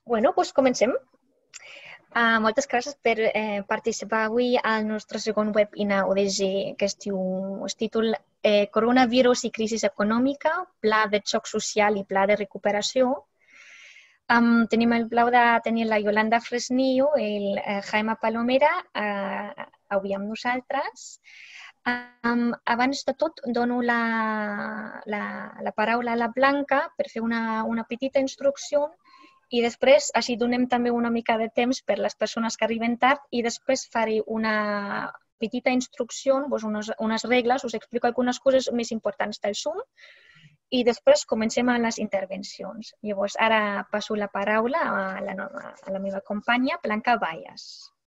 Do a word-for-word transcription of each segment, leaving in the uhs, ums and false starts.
Bueno, doncs comencem. Uh, moltes gràcies per eh, participar avui al nostre segon webinar O D G, que es, diu, es títol eh, Coronavirus i crisi econòmica, pla de xoc social i pla de recuperació. Um, tenim el plau de tenir la Yolanda Fresnillo i el eh, Jaime Palomera uh, avui amb nosaltres. Um, abans de tot, dono la, la, la paraula a la Blanca per fer una, una petita instrucció i després així donem també una mica de temps per les persones que arriben tard i després faré una petita instrucció, doncs unes, unes regles, us explico algunes coses més importants del Zoom i després comencem amb les intervencions. Llavors, ara passo la paraula a la, a la meva companya, Blanca Bayas.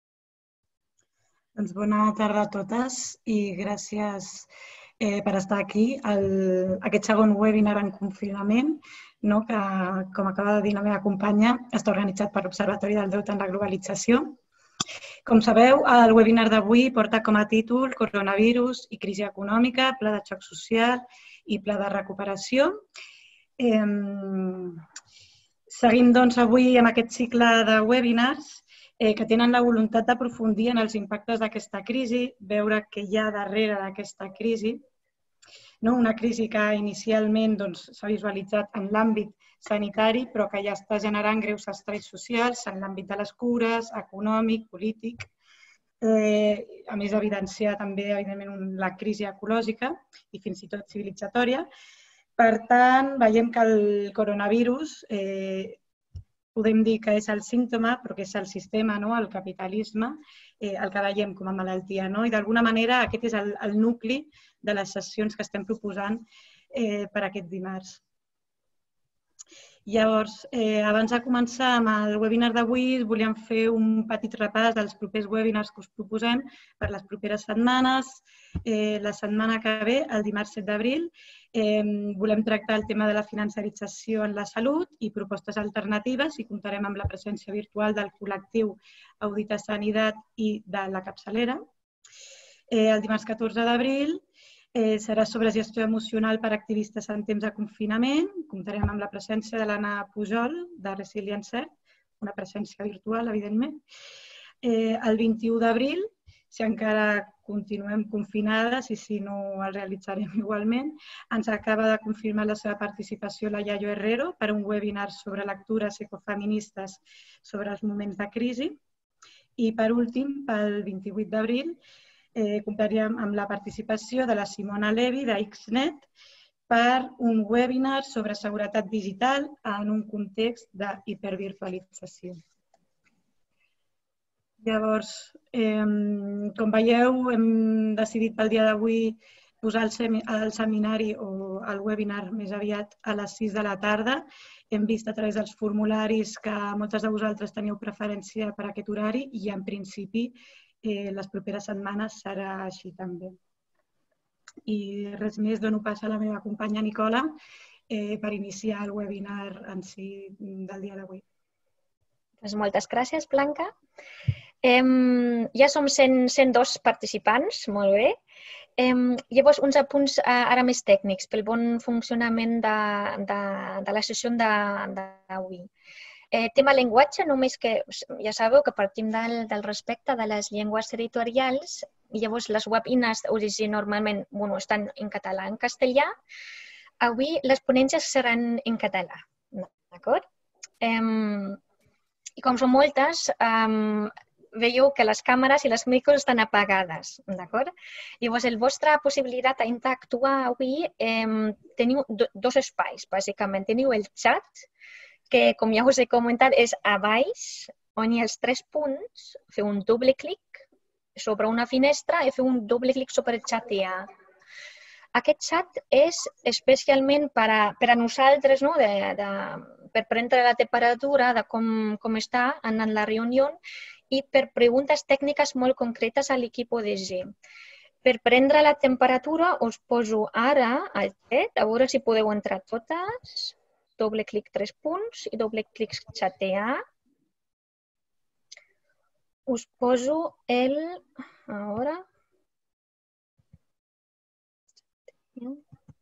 Doncs bona tarda a totes i gràcies eh, per estar aquí. El, aquest segon webinar en confinament, no, que, com acaba de dir la meva companya, està organitzat per l'Observatori del Deute en la Globalització. Com sabeu, el webinar d'avui porta com a títol Coronavirus i crisi econòmica, pla de xoc social i pla de recuperació. Eh, seguim doncs avui amb aquest cicle de webinars eh, que tenen la voluntat d'aprofundir en els impactes d'aquesta crisi, veure què hi ha darrere d'aquesta crisi. No? Una crisi que inicialment s'ha visualitzat en l'àmbit sanitari, però que ja està generant greus estralls socials en l'àmbit de les cures, econòmic, polític. Eh, a més, evidenciar també, evidentment, la crisi ecològica i fins i tot civilitzatòria. Per tant, veiem que el coronavirus eh, podem dir que és el símptoma, però que és el sistema, no? El capitalisme, eh, el que veiem com a malaltia. No? I d'alguna manera aquest és el, el nucli de les sessions que estem proposant eh, per aquest dimarts. Llavors, eh, abans de començar amb el webinar d'avui, volíem fer un petit repàs dels propers webinars que us proposem per les properes setmanes. Eh, la setmana que ve, el dimarts set d'abril, eh, volem tractar el tema de la financerització en la salut i propostes alternatives i comptarem amb la presència virtual del col·lectiu Audita Sanitat i de la capçalera. Eh, el dimarts catorze d'abril Eh, serà sobre gestió emocional per a activistes en temps de confinament. Comptarem amb la presència de l'Anna Pujol, de Resilience, una presència virtual, evidentment. Eh, el vint-i-u d'abril, si encara continuem confinades i si no el realitzarem igualment, ens acaba de confirmar la seva participació la Yayo Herrero per un webinar sobre lectures ecofeministes sobre els moments de crisi. I, per últim, pel vint-i-vuit d'abril, Eh, comptaríem amb la participació de la Simona Levi d'Xnet per un webinar sobre seguretat digital en un context d'hipervirtualització. Llavors, eh, com veieu, hem decidit pel dia d'avui posar el, semi, el seminari o el webinar més aviat a les sis de la tarda. Hem vist a través dels formularis que moltes de vosaltres teniu preferència per aquest horari i, en principi, Eh, les properes setmanes serà així també. I res més, dono pas a la meva companya Nicola eh, per iniciar el webinar en si del dia d'avui. Pues moltes gràcies, Blanca. Eh, ja som cent, cent dos participants, molt bé. Eh, llavors, uns apunts eh, ara més tècnics pel bon funcionament de, de, de la sessió d'avui. Eh, tema llenguatge, només que ja sabeu que partim del, del respecte de les llengües territorials i llavors les webinars d'O D G normalment bueno, estan en català i en castellà. Avui les ponències seran en català, d'acord? Eh, I com són moltes, eh, veieu que les càmeres i les micros estan apagades, d'acord? Llavors, la vostra possibilitat d'interactuar avui, eh, teniu do, dos espais, bàsicament. Teniu el xat, que, com ja us he comentat, és a baix, on hi ha els tres punts, feu un doble clic sobre una finestra i feu un doble clic sobre xatear. Aquest xat és especialment per a, per a nosaltres, no? de, de, per prendre la temperatura de com, com està en la reunió i per preguntes tècniques molt concretes a l'equip O D G. Per prendre la temperatura us poso ara al chat, a veure si podeu entrar totes. Doble clic tres punts i doble clic xatear. Us poso el... A veure...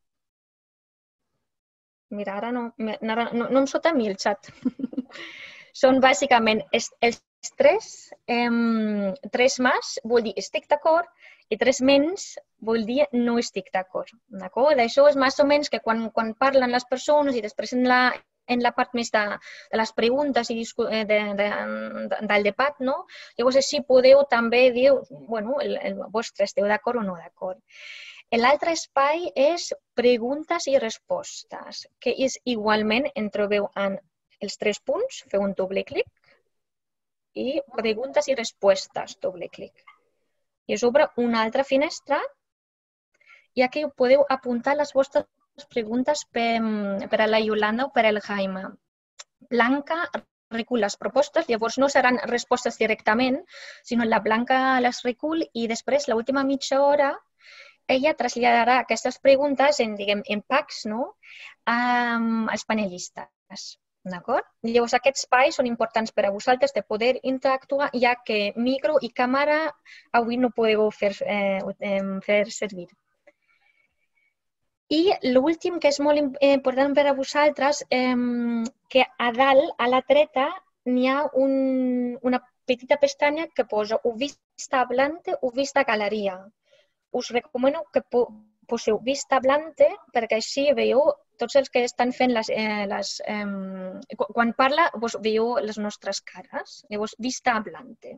Mira, ara no, no, no em sota a mi el xat. són bàsicament els, els tres, eh, tres més vol dir estic d'acord i tres menys vol dir no estic d'acord. D'acord? Això és més o menys que quan, quan parlen les persones i després en la, en la part més de, de les preguntes i de, de, de, del debat, no? Llavors així podeu també dir, bueno, el, el vostre esteu d'acord o no d'acord. L'altre espai és preguntes i respostes, que és igualment, en trobeu en els tres punts, feu un doble clic, i preguntes i respostes, doble clic. I us obre una altra finestra i aquí podeu apuntar les vostres preguntes per, per a la Yolanda o per al Jaime. Blanca recull les propostes, llavors no seran respostes directament, sinó la Blanca les recull i després, l'última mitja hora, ella traslladarà aquestes preguntes en, diguem, en packs, no? um, als panelistes. D'acord? Llavors, aquests espais són importants per a vosaltres de poder interactuar, ja que micro i càmera avui no podeu fer, eh, fer servir. I l'últim, que és molt important per a vosaltres, eh, que a dalt, a la dreta, n'hi ha un, una petita pestanya que posa o vista hablante o vista galeria. Us recomano que poseu vista hablante perquè així veieu tots els que estan fent les... Eh, les eh, quan parla, vos veieu les nostres cares. Llavors, vista hablante.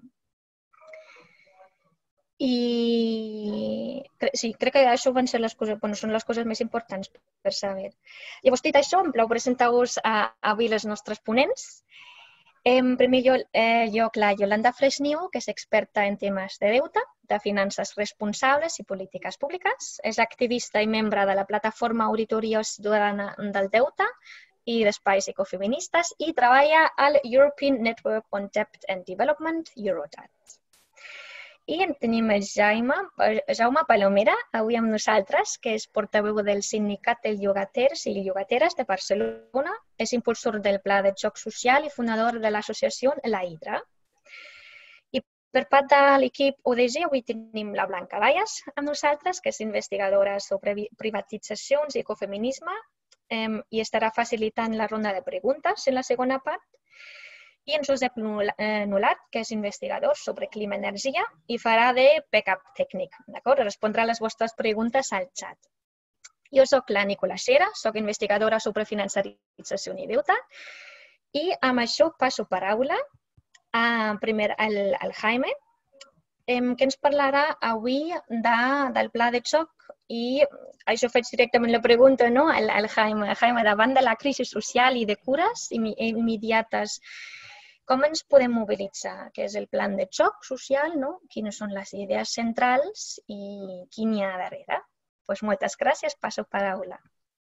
I sí, crec que això van ser les coses, bueno, són les coses més importants per saber. Llavors, dit això, em plau presentar-vos avui les nostres ponents. En primer lloc, la Yolanda Fresniu, que és experta en temes de deute, de finances responsables i polítiques públiques. És activista i membre de la plataforma Auditoria Ciutadana del Deute i d'espais ecofeministes i treballa al European Network on Debt and Development, Eurodebt. I en tenim el Jaume, Jaume Palomera, avui amb nosaltres, que és portaveu del Sindicat de Llogaters i Llogateres de Barcelona, és impulsor del Pla de Xoc Social i fundador de l'associació La Hidra. I per part de l'equip O D G, avui tenim la Blanca Valles amb nosaltres, que és investigadora sobre privatitzacions i ecofeminisme i estarà facilitant la ronda de preguntes en la segona part. I en Josep Nulat, que és investigador sobre clima i energia i farà de backup tècnic, d'acord? Respondrà les vostres preguntes al xat. Jo soc la Nicola Xera, soc investigadora sobre financerització i deute i amb això passo paraula a, primer al, al Jaime, que ens parlarà avui de, del pla de xoc i això faig directament la pregunta, no? al, al Jaime. Jaime, davant de la crisi social i de cures immediates, com ens podem mobilitzar? Què és el plan de xoc social? No? Quines són les idees centrals i quin hi ha darrere? Pues moltes gràcies, passo paraula.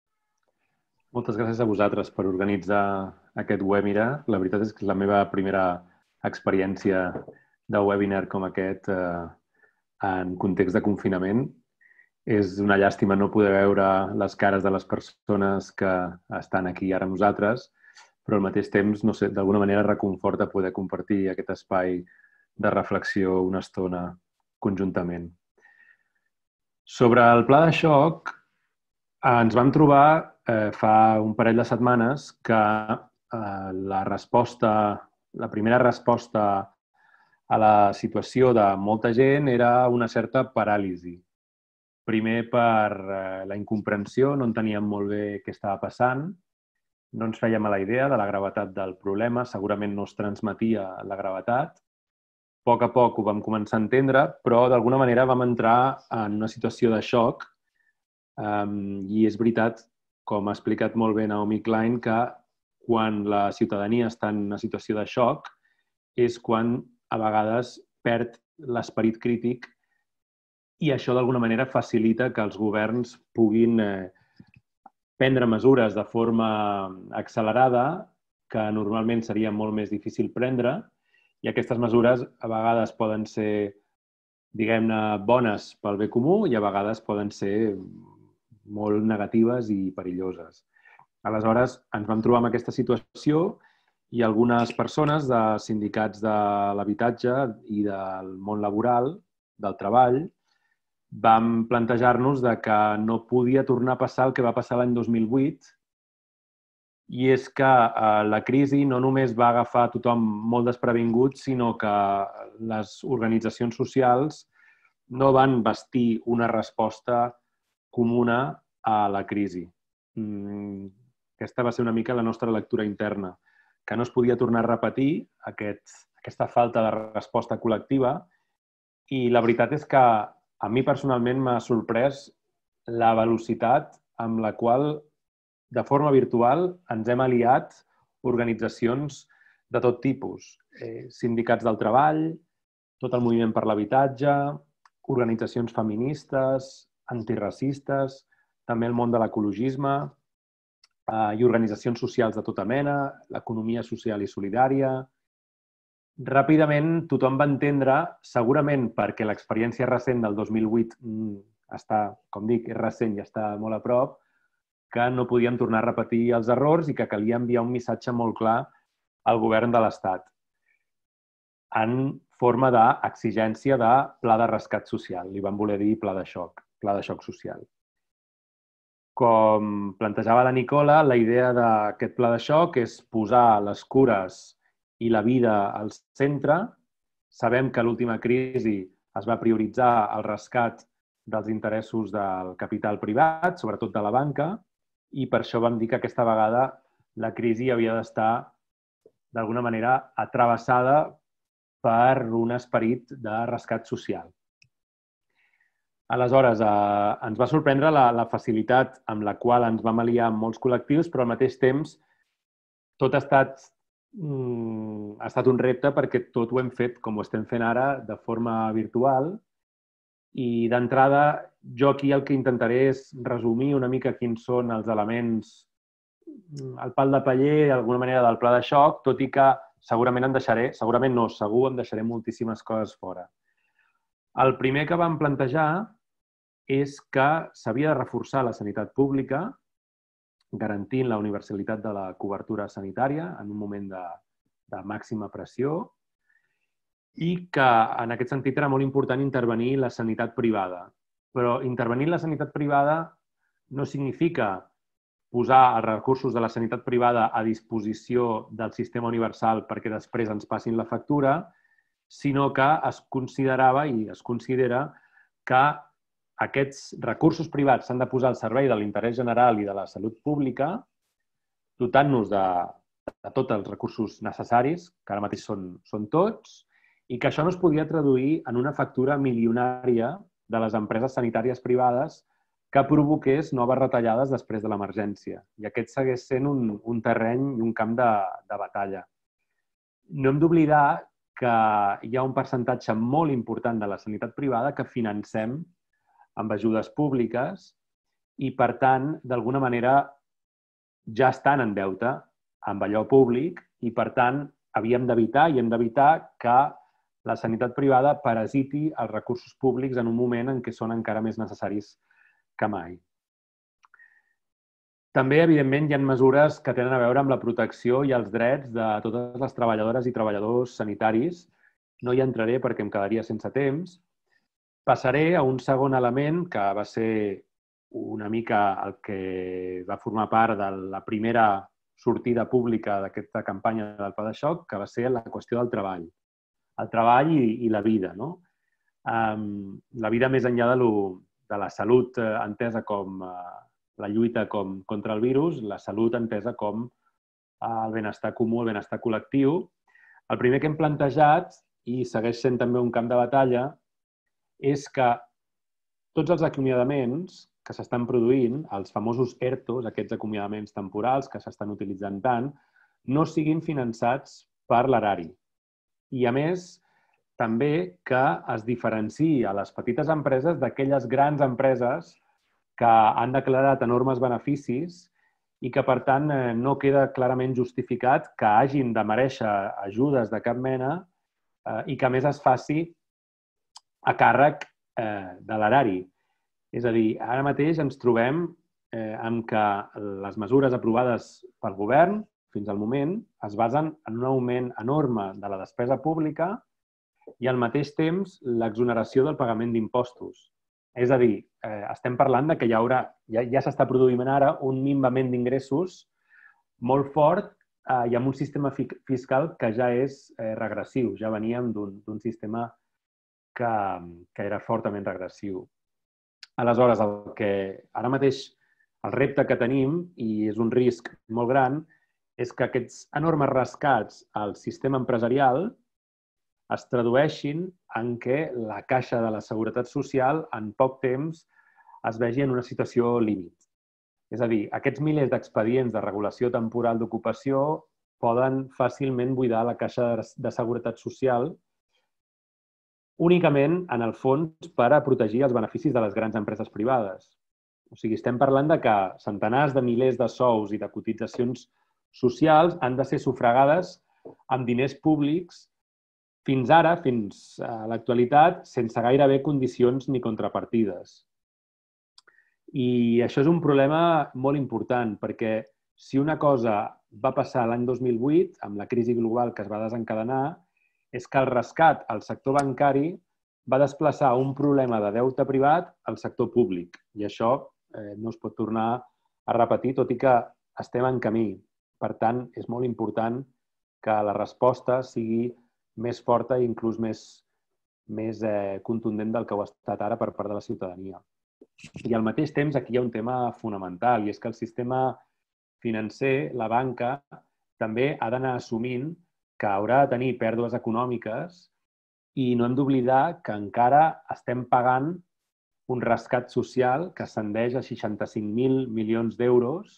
Moltes gràcies a vosaltres per organitzar aquest webinar. La veritat és que és la meva primera experiència de webinar com aquest eh, en context de confinament. És una llàstima no poder veure les cares de les persones que estan aquí ara amb nosaltres, però al mateix temps, no sé, d'alguna manera reconforta poder compartir aquest espai de reflexió una estona conjuntament. Sobre el pla de xoc, ens vam trobar eh, fa un parell de setmanes que eh, la resposta, la primera resposta a la situació de molta gent era una certa paràlisi. Primer per eh, la incomprensió, no enteníem molt bé què estava passant, no ens fèiem a la idea de la gravetat del problema, segurament no es transmetia la gravetat. A poc a poc ho vam començar a entendre, però d'alguna manera vam entrar en una situació de xoc um, i és veritat, com ha explicat molt bé Naomi Klein, que quan la ciutadania està en una situació de xoc és quan a vegades perd l'esperit crític i això d'alguna manera facilita que els governs puguin eh, prendre mesures de forma accelerada que normalment seria molt més difícil prendre i aquestes mesures a vegades poden ser, diguem-ne, bones pel bé comú i a vegades poden ser molt negatives i perilloses. Aleshores, ens vam trobar amb aquesta situació i algunes persones de sindicats de l'habitatge i del món laboral, del treball, vam plantejar-nos que no podia tornar a passar el que va passar l'any dos mil vuit, i és que la crisi no només va agafar tothom molt desprevingut, sinó que les organitzacions socials no van bastir una resposta comuna a la crisi. Aquesta va ser una mica la nostra lectura interna, que no es podia tornar a repetir aquest, aquesta falta de resposta col·lectiva, i la veritat és que a mi personalment m'ha sorprès la velocitat amb la qual, de forma virtual, ens hem aliat organitzacions de tot tipus. Eh, sindicats del treball, tot el moviment per l'habitatge, organitzacions feministes, antiracistes, també el món de l'ecologisme eh, i organitzacions socials de tota mena, l'economia social i solidària. Ràpidament tothom va entendre, segurament perquè l'experiència recent del dos mil vuit està, com dic, és recent i està molt a prop, que no podíem tornar a repetir els errors i que calia enviar un missatge molt clar al govern de l'Estat en forma d'exigència de pla de rescat social. Li van voler dir pla de xoc, pla de xoc social. Com plantejava la Nicola, la idea d'aquest pla de xoc és posar les cures i la vida al centre. Sabem que a l'última crisi es va prioritzar el rescat dels interessos del capital privat, sobretot de la banca, i per això vam dir que aquesta vegada la crisi havia d'estar d'alguna manera atravessada per un esperit de rescat social. Aleshores, eh, ens va sorprendre la, la facilitat amb la qual ens vam aliar amb molts col·lectius, però al mateix temps tot ha estat, mm, ha estat un repte perquè tot ho hem fet, com ho estem fent ara, de forma virtual. I d'entrada, jo aquí el que intentaré és resumir una mica quins són els elements, el pal de paller, d'alguna manera, del pla de xoc, tot i que segurament en deixaré, segurament no, segur en deixaré moltíssimes coses fora. El primer que vam plantejar és que s'havia de reforçar la sanitat pública, garantint la universalitat de la cobertura sanitària en un moment de, de màxima pressió, i que en aquest sentit era molt important intervenir la sanitat privada. Però intervenir la sanitat privada no significa posar els recursos de la sanitat privada a disposició del sistema universal perquè després ens passin la factura, sinó que es considerava i es considera que aquests recursos privats s'han de posar al servei de l'interès general i de la salut pública, dotant-nos de, de tots els recursos necessaris, que ara mateix són, són tots, i que això no es podia traduir en una factura milionària de les empreses sanitàries privades que provoqués noves retallades després de l'emergència. I aquest segueix sent un, un terreny i un camp de, de batalla. No hem d'oblidar que hi ha un percentatge molt important de la sanitat privada que financem amb ajudes públiques i, per tant, d'alguna manera ja estan en deute amb allò públic i, per tant, havíem d'evitar i hem d'evitar que la sanitat privada parasiti els recursos públics en un moment en què són encara més necessaris que mai. També, evidentment, hi ha mesures que tenen a veure amb la protecció i els drets de totes les treballadores i treballadors sanitaris. No hi entraré perquè em quedaria sense temps. Passaré a un segon element que va ser una mica el que va formar part de la primera sortida pública d'aquesta campanya del pla de xoc, que va ser la qüestió del treball. El treball i, i la vida, no? Um, la vida més enllà de, lo, de la salut eh, entesa com eh, la lluita com, contra el virus, la salut entesa com eh, el benestar comú, el benestar col·lectiu. El primer que hem plantejat, i segueix sent també un camp de batalla, és que tots els acomiadaments que s'estan produint, els famosos ERTOs, aquests acomiadaments temporals que s'estan utilitzant tant, no siguin finançats per l'erari. I, a més, també que es diferenciï a les petites empreses d'aquelles grans empreses que han declarat enormes beneficis i que, per tant, no queda clarament justificat que hagin de mereixer ajudes de cap mena i que, a més, es faci a càrrec de l'erari. És a dir, ara mateix ens trobem amb que les mesures aprovades pel govern fins al moment es basen en un augment enorme de la despesa pública i al mateix temps l'exoneració del pagament d'impostos. És a dir, eh, estem parlant de que hi haurà, ja, ja s'està produint ara un minvament d'ingressos molt fort eh, i amb un sistema fi fiscal que ja és eh, regressiu. Ja veníem d'un sistema que, que era fortament regressiu. Aleshores, el que ara mateix el repte que tenim, i és un risc molt gran, és que aquests enormes rescats al sistema empresarial es tradueixin en què la caixa de la Seguretat Social en poc temps es vegi en una situació límit. És a dir, aquests milers d'expedients de regulació temporal d'ocupació poden fàcilment buidar la caixa de Seguretat Social únicament, en el fons, per a protegir els beneficis de les grans empreses privades. O sigui, estem parlant de que centenars de milers de sous i de cotitzacions socials han de ser sufragades amb diners públics fins ara, fins a l'actualitat, sense gairebé condicions ni contrapartides. I això és un problema molt important, perquè si una cosa va passar l'any dos mil vuit, amb la crisi global que es va desencadenar, és que el rescat al sector bancari va desplaçar un problema de deute privat al sector públic. I això eh, no es pot tornar a repetir, tot i que estem en camí. Per tant, és molt important que la resposta sigui més forta i inclús més, més eh, contundent del que ho ha estat ara per part de la ciutadania. I al mateix temps, aquí hi ha un tema fonamental, i és que el sistema financer, la banca, també ha d'anar assumint que haurà de tenir pèrdues econòmiques i no hem d'oblidar que encara estem pagant un rescat social que ascendeix a seixanta-cinc mil milions d'euros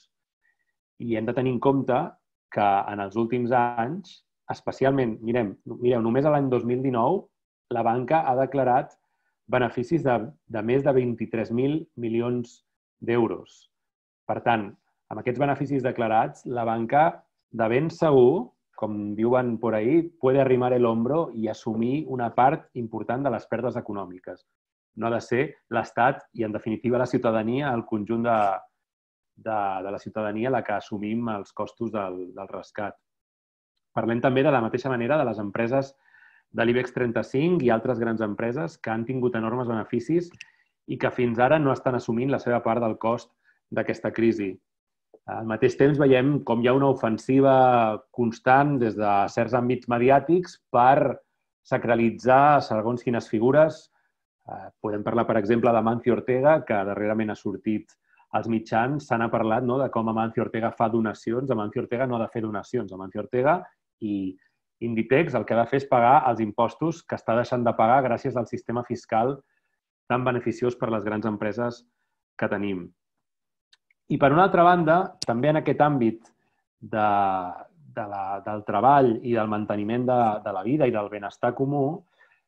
i hem de tenir en compte que en els últims anys, especialment, mirem, mireu, només l'any dos mil dinou, la banca ha declarat beneficis de, de més de vint-i-tres mil milions d'euros. Per tant, amb aquests beneficis declarats, la banca de ben segur, com diuen por ahí, puede arrimar el hombro i assumir una part important de les pèrdues econòmiques. No ha de ser l'Estat i, en definitiva, la ciutadania, el conjunt de, de, de la ciutadania la que assumim els costos del, del rescat. Parlem també de la mateixa manera de les empreses de l'IBEX trenta-cinc i altres grans empreses que han tingut enormes beneficis i que fins ara no estan assumint la seva part del cost d'aquesta crisi. Al mateix temps veiem com hi ha una ofensiva constant des de certs àmbits mediàtics per sacralitzar segons quines figures. Podem parlar, per exemple, d'Amancio Ortega, que darrerament ha sortit als mitjans. Se n'ha parlat de com Amancio Ortega fa donacions. Amancio Ortega no ha de fer donacions. Amancio Ortega i Inditex el que ha de fer és pagar els impostos que està deixant de pagar gràcies al sistema fiscal tan beneficiós per a les grans empreses que tenim. I, per una altra banda, també en aquest àmbit de, de la, del treball i del manteniment de, de la vida i del benestar comú,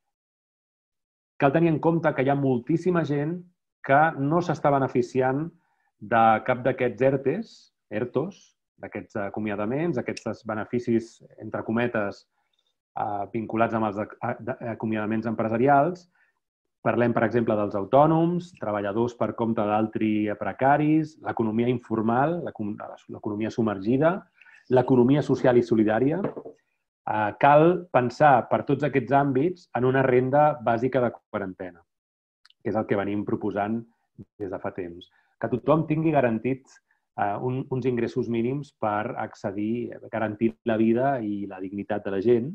cal tenir en compte que hi ha moltíssima gent que no s'està beneficiant de cap d'aquests ERTEs, ERTOs, d'aquests acomiadaments, aquests beneficis, entre cometes, vinculats amb els acomiadaments empresarials. Parlem, per exemple, dels autònoms, treballadors per compte d'altri precaris, l'economia informal, l'economia submergida, l'economia social i solidària. Cal pensar per tots aquests àmbits en una renda bàsica de quarantena, que és el que venim proposant des de fa temps. Que tothom tingui garantits uns ingressos mínims per accedir, garantir la vida i la dignitat de la gent.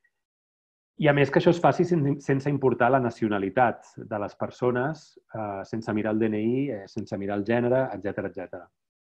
I, a més, que això es faci sense importar la nacionalitat de les persones, sense mirar el D N I, sense mirar el gènere, etcètera, etcètera.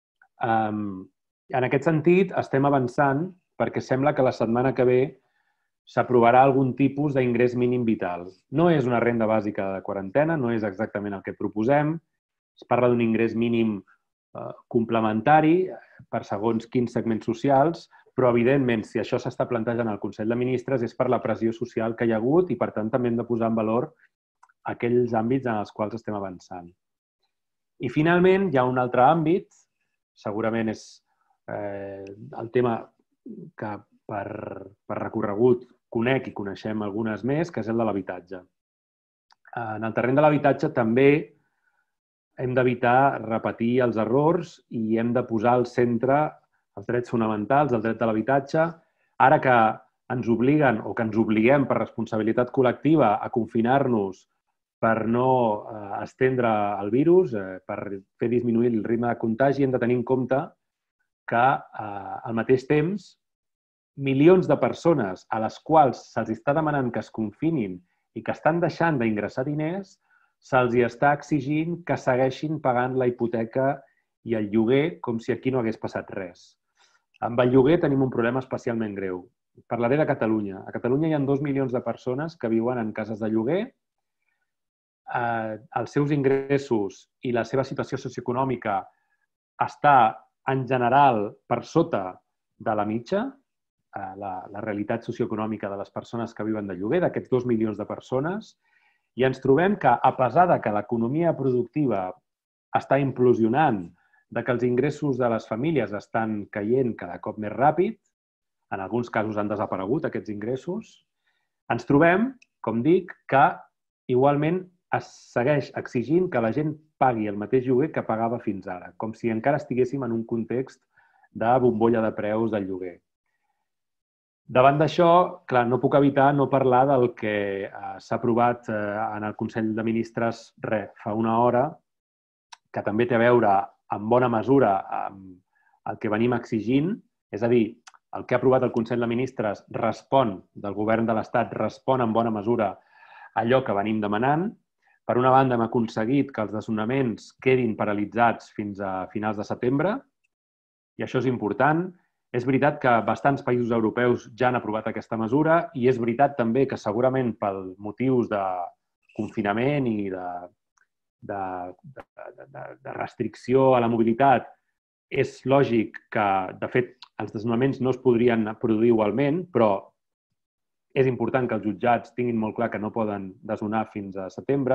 En aquest sentit, estem avançant perquè sembla que la setmana que ve s'aprovarà algun tipus d'ingrés mínim vital. No és una renda bàsica de quarantena, no és exactament el que proposem. Es parla d'un ingrés mínim complementari per segons quins segments socials, però, evidentment, si això s'està plantejant al Consell de Ministres és per la pressió social que hi ha hagut i, per tant, també hem de posar en valor aquells àmbits en els quals estem avançant. I, finalment, hi ha un altre àmbit, segurament és el tema que per recorregut conec i coneixem algunes més, que és el de l'habitatge. En el terreny de l'habitatge també hem d'evitar repetir els errors i hem de posar al centre els drets fonamentals, el dret de l'habitatge. Ara que ens obliguen o que ens obliguem per responsabilitat col·lectiva a confinar-nos per no estendre el virus, per fer disminuir el ritme de contagi, hem de tenir en compte que al mateix temps milions de persones a les quals se'ls està demanant que es confinin i que estan deixant d'ingressar diners, se'ls està exigint que segueixin pagant la hipoteca i el lloguer com si aquí no hagués passat res. Amb el lloguer tenim un problema especialment greu. Parlaré de Catalunya. A Catalunya hi ha dos milions de persones que viuen en cases de lloguer. Eh, els seus ingressos i la seva situació socioeconòmica està, en general, per sota de la mitja, eh, la, la realitat socioeconòmica de les persones que viuen de lloguer, d'aquests dos milions de persones, i ens trobem que, a pesar de que l'economia productiva està implosionant, de que els ingressos de les famílies estan caient cada cop més ràpid, en alguns casos han desaparegut aquests ingressos, ens trobem, com dic, que igualment es segueix exigint que la gent pagui el mateix lloguer que pagava fins ara, com si encara estiguéssim en un context de bombolla de preus del lloguer. Davant d'això, clar, no puc evitar no parlar del que s'ha aprovat en el Consell de Ministres re, fa una hora, que també té a veure en bona mesura amb el que venim exigint, és a dir, el que ha aprovat el Consell de Ministres respon, del Govern de l'Estat, respon en bona mesura a allò que venim demanant. Per una banda, hem aconseguit que els desnonaments quedin paralitzats fins a finals de setembre, i això és important. És veritat que bastants països europeus ja han aprovat aquesta mesura i és veritat també que segurament per motius de confinament i de, de, de, de, de restricció a la mobilitat és lògic que, de fet, els desnonaments no es podrien produir igualment, però és important que els jutjats tinguin molt clar que no poden desnonar fins a setembre,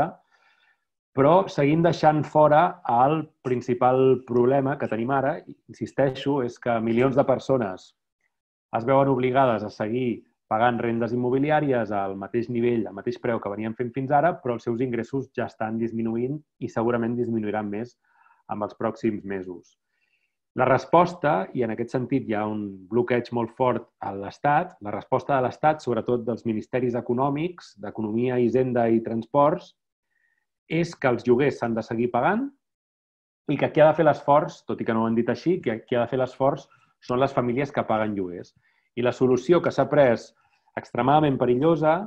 però seguim deixant fora el principal problema que tenim ara, insisteixo, és que milions de persones es veuen obligades a seguir pagant rendes immobiliàries al mateix nivell, al mateix preu que venien fent fins ara, però els seus ingressos ja estan disminuint i segurament disminuiran més en els pròxims mesos. La resposta, i en aquest sentit hi ha un bloqueig molt fort a l'Estat, la resposta de l'Estat, sobretot dels ministeris econòmics, d'Economia, Hisenda i Transports, és que els lloguers s'han de seguir pagant i que qui ha de fer l'esforç, tot i que no ho han dit així, que qui ha de fer l'esforç són les famílies que paguen lloguers. I la solució que s'ha pres extremadament perillosa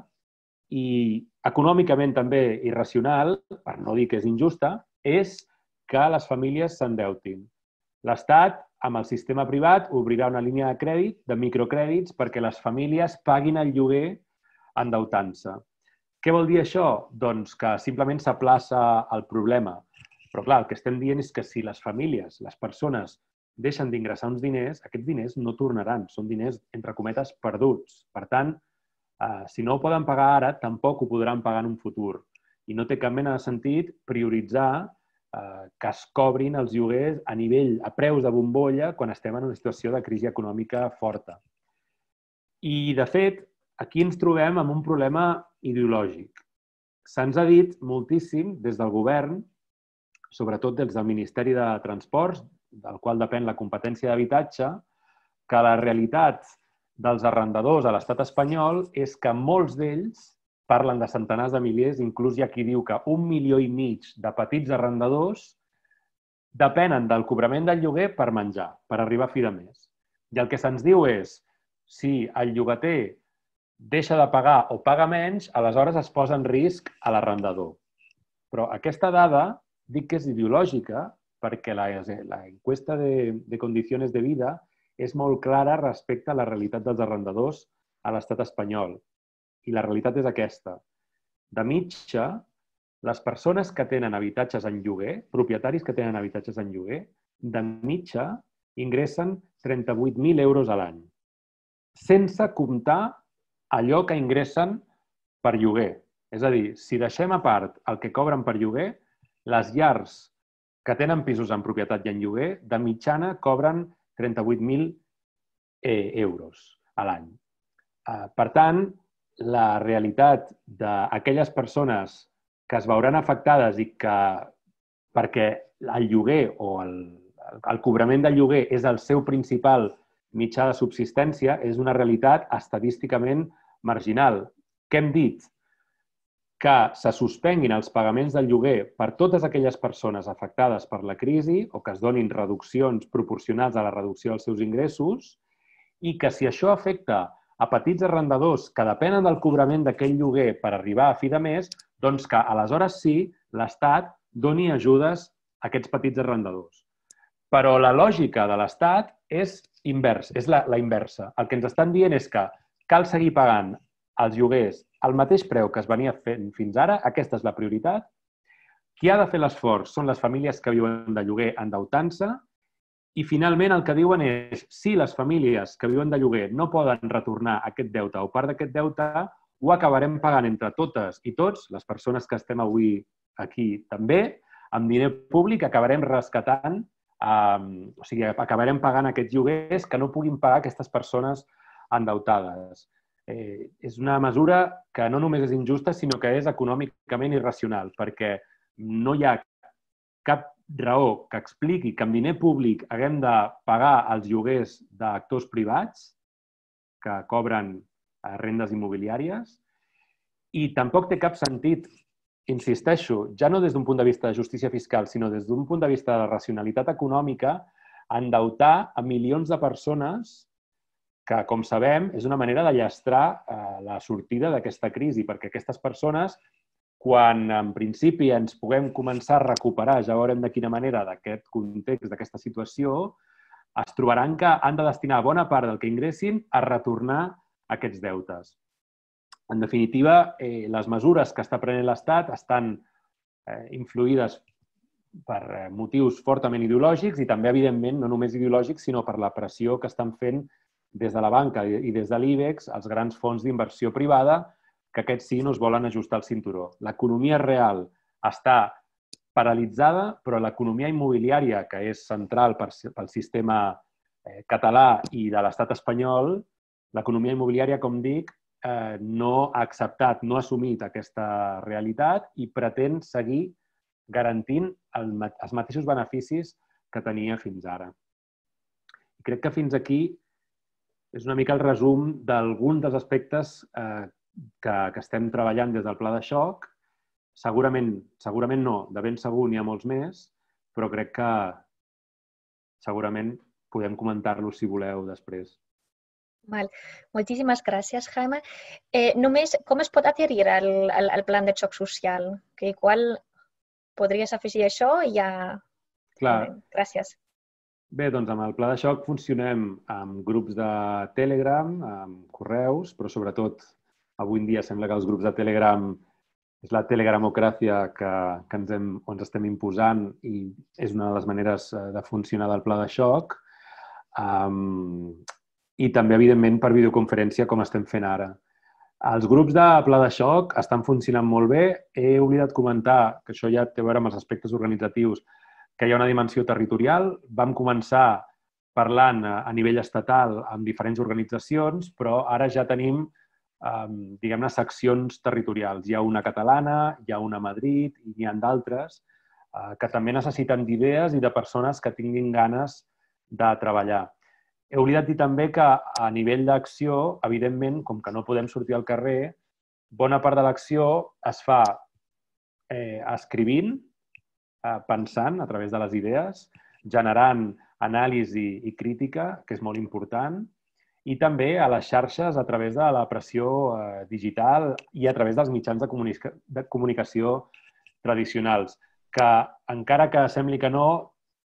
i econòmicament també irracional, per no dir que és injusta, és que les famílies s'endeutin. L'Estat, amb el sistema privat, obrirà una línia de crèdit, de microcrèdits, perquè les famílies paguin el lloguer endeutant-se. Què vol dir això? Doncs que simplement s'aplaça el problema. Però clar, el que estem dient és que si les famílies, les persones, deixen d'ingressar uns diners, aquests diners no tornaran. Són diners, entre cometes, perduts. Per tant, si no ho poden pagar ara, tampoc ho podran pagar en un futur. I no té cap mena de sentit prioritzar que es cobrin els lloguers a nivell, a preus de bombolla, quan estem en una situació de crisi econòmica forta. I, de fet, aquí ens trobem amb un problema ideològic. Se'ns ha dit moltíssim des del govern, sobretot des del Ministeri de Transports, del qual depèn la competència d'habitatge, que la realitat dels arrendadors a l'estat espanyol és que molts d'ells parlen de centenars de milers, inclús hi ha qui diu que un milió i mig de petits arrendadors depenen del cobrament del lloguer per menjar, per arribar a fi de mes. I el que se'ns diu és, si el llogater deixa de pagar o paga menys, aleshores es posa en risc a l'arrendador. Però aquesta dada, dic que és ideològica, perquè la, la encuesta de, de condicions de vida és molt clara respecte a la realitat dels arrendadors a l'estat espanyol. I la realitat és aquesta. De mitja, les persones que tenen habitatges en lloguer, propietaris que tenen habitatges en lloguer, de mitja ingressen trenta-vuit mil euros a l'any, sense comptar allò que ingressen per lloguer. És a dir, si deixem a part el que cobren per lloguer, les llars que tenen pisos en propietat i en lloguer, de mitjana cobren trenta-vuit mil euros a l'any. Per tant, la realitat d'aquelles persones que es veuran afectades i que, perquè el lloguer o el, el cobrament del lloguer és el seu principal mitjà de subsistència, és una realitat estadísticament marginal. Què hem dit? que se suspenguin els pagaments del lloguer per totes aquelles persones afectades per la crisi o que es donin reduccions proporcionals a la reducció dels seus ingressos i que si això afecta a petits arrendadors que depenen del cobrament d'aquell lloguer per arribar a fi de mes, doncs que aleshores sí l'Estat doni ajudes a aquests petits arrendadors. Però la lògica de l'Estat és invers, és la, la inversa. El que ens estan dient és que cal seguir pagant els lloguers al mateix preu que es venia fent fins ara, aquesta és la prioritat. Qui ha de fer l'esforç són les famílies que viuen de lloguer endeutant-se i finalment el que diuen és si les famílies que viuen de lloguer no poden retornar aquest deute o part d'aquest deute, ho acabarem pagant entre totes i tots, les persones que estem avui aquí també, amb diner públic acabarem rescatant, eh, o sigui, acabarem pagant aquests lloguers que no puguin pagar aquestes persones endeutades. Eh, és una mesura que no només és injusta, sinó que és econòmicament irracional, perquè no hi ha cap raó que expliqui que amb diner públic haguem de pagar els lloguers d'actors privats que cobren rendes immobiliàries i tampoc té cap sentit, insisteixo, ja no des d'un punt de vista de justícia fiscal, sinó des d'un punt de vista de racionalitat econòmica, endeutar a milions de persones que, com sabem, és una manera de llastrar la sortida d'aquesta crisi, perquè aquestes persones, quan en principi ens puguem començar a recuperar, ja veurem de quina manera, d'aquest context, d'aquesta situació, es trobaran que han de destinar bona part del que ingressin a retornar aquests deutes. En definitiva, eh, les mesures que està prenent l'Estat estan eh, influïdes per motius fortament ideològics i també, evidentment, no només ideològics, sinó per la pressió que estan fent des de la banca i des de l'IBEX els grans fons d'inversió privada que aquests sí no es volen ajustar el cinturó. L'economia real està paralitzada, però l'economia immobiliària, que és central pel sistema català i de l'estat espanyol, l'economia immobiliària, com dic, no ha acceptat, no ha assumit aquesta realitat i pretén seguir garantint els mateixos beneficis que tenia fins ara. I crec que fins aquí és una mica el resum d'alguns dels aspectes que, que estem treballant des del pla de xoc. Segurament, segurament no, de ben segur n'hi ha molts més, però crec que segurament podem comentar-los si voleu després. Val. Moltíssimes gràcies, Jaime. Eh, només, com es pot adherir al, al, al plan de xoc social? Que igual podries afegir això i ja... Clar. Gràcies. Bé, doncs amb el pla de xoc funcionem amb grups de Telegram, amb correus, però sobretot avui en dia sembla que els grups de Telegram és la telegramocràcia que, que ens, hem, ens estem imposant i és una de les maneres de funcionar del pla de xoc. Um, I també, evidentment, per videoconferència, com estem fent ara. Els grups de pla de xoc estan funcionant molt bé. He oblidat comentar, que això ja té a veure amb els aspectes organitzatius, que hi ha una dimensió territorial. Vam començar parlant a nivell estatal amb diferents organitzacions, però ara ja tenim, diguem-ne, seccions territorials. Hi ha una catalana, hi ha una a Madrid i n'hi ha d'altres que també necessiten d'idees i de persones que tinguin ganes de treballar. He oblidat dir també que a nivell d'acció, evidentment, com que no podem sortir al carrer, bona part de l'acció es fa eh, escrivint, eh, pensant a través de les idees, generant anàlisi i crítica, que és molt important, i també a les xarxes a través de la pressió eh, digital i a través dels mitjans de, comunica de comunicació tradicionals, que encara que sembli que no,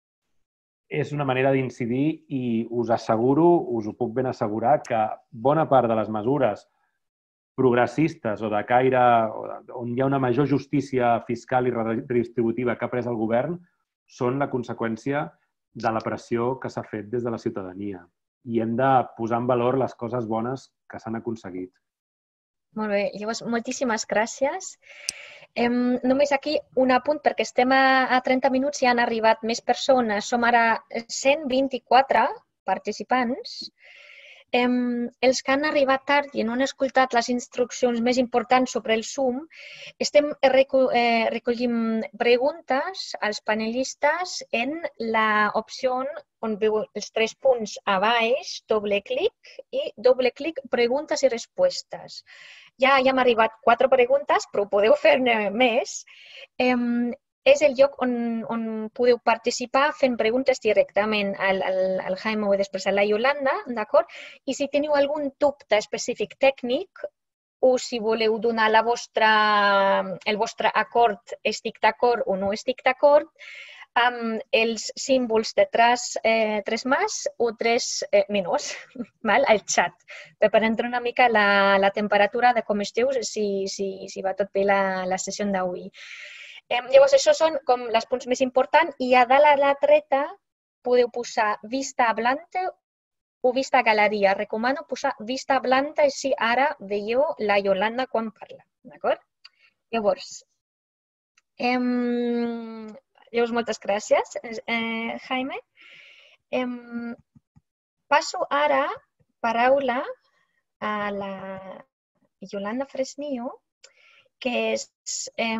és una manera d'incidir i us asseguro, us ho puc ben assegurar, que bona part de les mesures progressistes o de caire on hi ha una major justícia fiscal i redistributiva que ha pres el govern són la conseqüència de la pressió que s'ha fet des de la ciutadania. I hem de posar en valor les coses bones que s'han aconseguit. Molt bé. Llavors, moltíssimes gràcies. Eh, només aquí un apunt, perquè estem a, a trenta minuts i han arribat més persones. Som ara cent vint-i-quatre participants. Eh, els que han arribat tard i no han escoltat les instruccions més importants sobre el Zoom, estem reco eh, recollint preguntes als panelistes en l'opció on veu els tres punts a baix, doble clic i doble clic preguntes i respostes. ja, ja m'ha arribat quatre preguntes, però podeu fer-ne més. Eh, és el lloc on, on podeu participar fent preguntes directament al, al, al Jaime o després a la Yolanda, d'acord? I si teniu algun dubte específic tècnic o si voleu donar la vostra, el vostre acord, estic d'acord o no estic d'acord, amb els símbols de tres, eh, tres més o tres eh, menys val? Al xat, per entrar una mica la, la temperatura de com esteu, si, si, si va tot bé la, la sessió d'avui. Eh, llavors, això són com els punts més importants i a dalt a la dreta podeu posar vista hablante o vista galeria. Recomano posar vista hablante si ara veieu la Yolanda quan parla, d'acord? Llavors, eh, llavors, moltes gràcies, eh, Jaime. Eh, passo ara paraula a la Yolanda Fresnillo, que és, eh,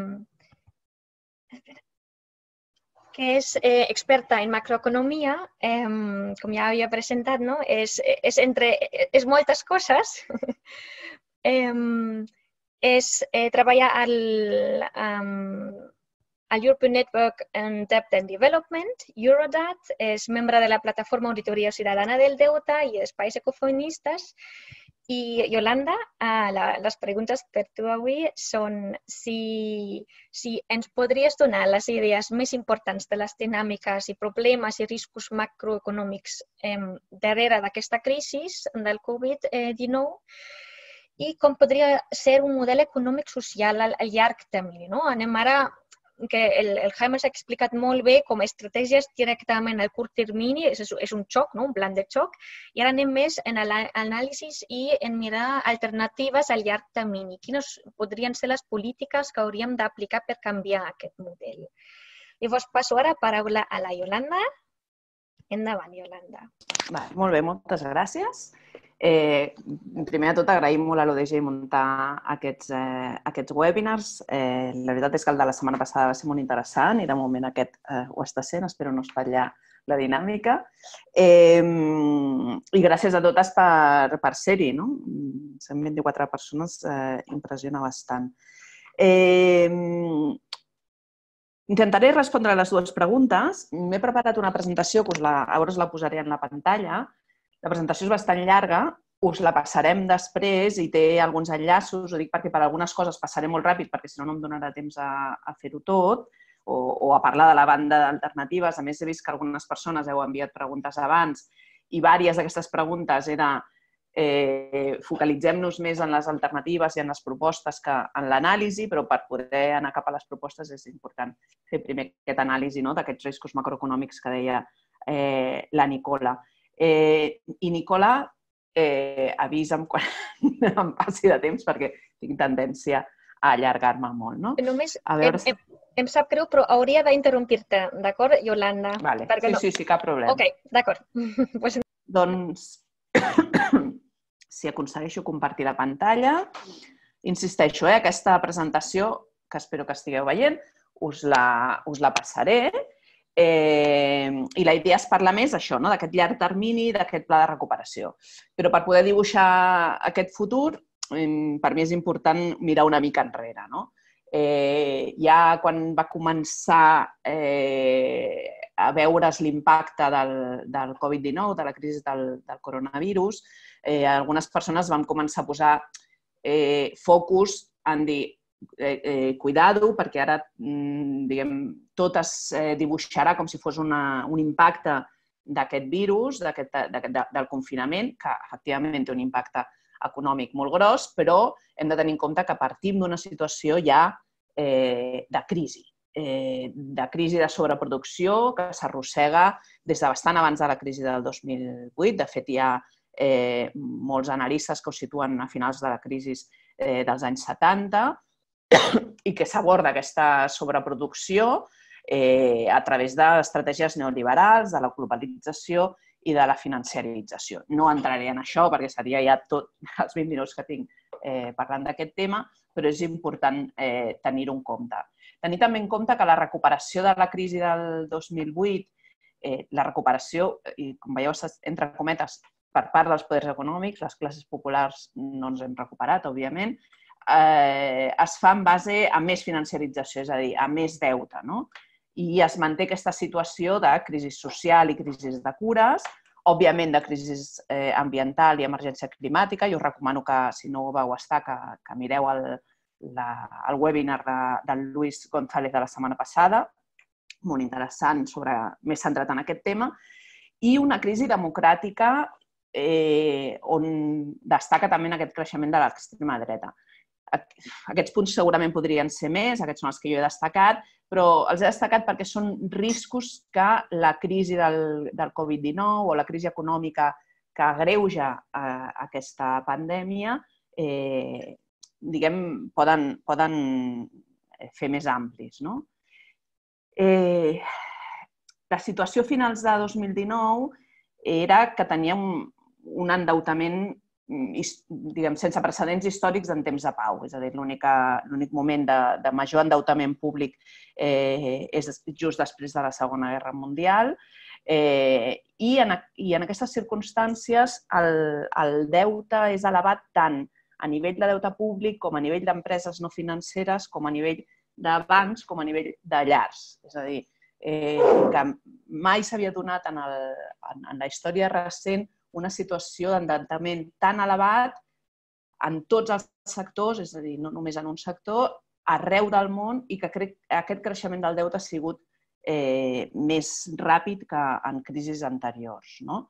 que és eh, experta en macroeconomia, eh, com ja havia presentat, no? és, és, entre, és moltes coses. eh, és eh, treballar al, um, al European Network on Debt and Development, Eurodat, és membre de la Plataforma Auditoria Ciutadana del Deute i Espais Ecofeministes. I, Yolanda, uh, la, les preguntes per tu avui són si, si ens podries donar les idees més importants de les dinàmiques i problemes i riscos macroeconòmics eh, darrere d'aquesta crisi del Covid dinou i com podria ser un model econòmic social al, al llarg termini. No? Anem ara que el, el Jaime s'ha explicat molt bé com a estratègies directament al curt termini, és, és un xoc, no? Un plan de xoc, i ara anem més en l'anàlisi i en mirar alternatives al llarg termini. Quines podrien ser les polítiques que hauríem d'aplicar per canviar aquest model? Llavors, passo ara paraula a la Yolanda. Endavant, Yolanda. Va, molt bé, moltes gràcies. Eh, primer de tot, agraïm molt a l'O D G muntar aquests, eh, aquests webinars. Eh, la veritat és que el de la setmana passada va ser molt interessant i de moment aquest eh, ho està sent, espero no espatllar la dinàmica. Eh, I gràcies a totes per, per ser-hi, no? cent vint-i-quatre persones eh, impressiona bastant. Eh, intentaré respondre a les dues preguntes. M'he preparat una presentació que us la, ara us la posaré en la pantalla. La presentació és bastant llarga, us la passarem després i té alguns enllaços, ho dic perquè per algunes coses passaré molt ràpid perquè si no no em donarà temps a, a fer-ho tot o, o a parlar de la banda d'alternatives. A més, he vist que algunes persones heu enviat preguntes abans i diverses d'aquestes preguntes era eh, focalitzem-nos més en les alternatives i en les propostes que en l'anàlisi, però per poder anar cap a les propostes és important fer primer aquest anàlisi, no?, d'aquests riscos macroeconòmics que deia eh, la Nicola. Eh, I Nicola, eh, avisa'm quan em passi de temps perquè tinc tendència a allargar-me molt, no? Només a veure... em, em, em sap greu, però hauria d'interrompir-te, d'acord, Yolanda? Vale. Sí, no... sí, sí, cap problema. Ok, d'acord. pues... Doncs, si aconsegueixo compartir la pantalla, insisteixo, eh, aquesta presentació, que espero que estigueu veient, us la, us la passaré. Eh, I la idea és parlar més això, no? D'aquest llarg termini, d'aquest pla de recuperació. Però per poder dibuixar aquest futur, eh, per mi és important mirar una mica enrere, no? Eh, ja quan va començar eh, a veure's l'impacte del, del Covid dinou, de la crisi del, del coronavirus, eh, algunes persones van començar a posar eh, focus en dir Eh, eh, cuidado, perquè ara diguem, tot es eh, dibuixarà com si fos una, un impacte d'aquest virus, d'aquest, d'aquest, del confinament, que efectivament té un impacte econòmic molt gros, però hem de tenir en compte que partim d'una situació ja eh, de crisi, eh, de crisi de sobreproducció que s'arrossega des de bastant abans de la crisi del dos mil vuit. De fet, hi ha eh, molts analistes que ho situen a finals de la crisi eh, dels anys setanta, i que s'aborda aquesta sobreproducció eh, a través d'estratègies neoliberals, de la globalització i de la financiarització. No entraré en això perquè seria ja tots els vint minuts que tinc eh, parlant d'aquest tema, però és important eh, tenir-ho en compte. Tenir també en compte que la recuperació de la crisi del dos mil vuit, eh, la recuperació, i com veieu, entre cometes, per part dels poders econòmics, les classes populars no ens hem recuperat, òbviament, eh, es fa en base a més financiarització, és a dir, a més deute, no? I es manté aquesta situació de crisi social i crisi de cures, òbviament de crisi eh, ambiental i emergència climàtica. Jo us recomano que, si no ho vau estar, que, que mireu el, la, el webinar de, del Luis González de la setmana passada, molt interessant, sobre, més centrat en aquest tema, i una crisi democràtica eh, on destaca també aquest creixement de l'extrema dreta. Aquests punts segurament podrien ser més, aquests són els que jo he destacat, però els he destacat perquè són riscos que la crisi del, del Covid dinou o la crisi econòmica que agreuja eh, aquesta pandèmia eh, diguem, poden, poden fer més amplis, no? Eh, la situació a finals de dos mil dinou era que teníem un endeutament diguem, sense precedents històrics en temps de pau. És a dir, l'únic moment de, de major endeutament públic eh, és just després de la Segona Guerra Mundial. Eh, i, en, I en aquestes circumstàncies el, el deute és elevat tant a nivell de deute públic com a nivell d'empreses no financeres, com a nivell de bancs, com a nivell de llars. És a dir, eh, que mai s'havia donat en, el, en, en la història recent una situació d'endeutament tan elevat en tots els sectors, és a dir, no només en un sector, arreu del món, i que crec que aquest creixement del deute ha sigut eh, més ràpid que en crisis anteriors, no?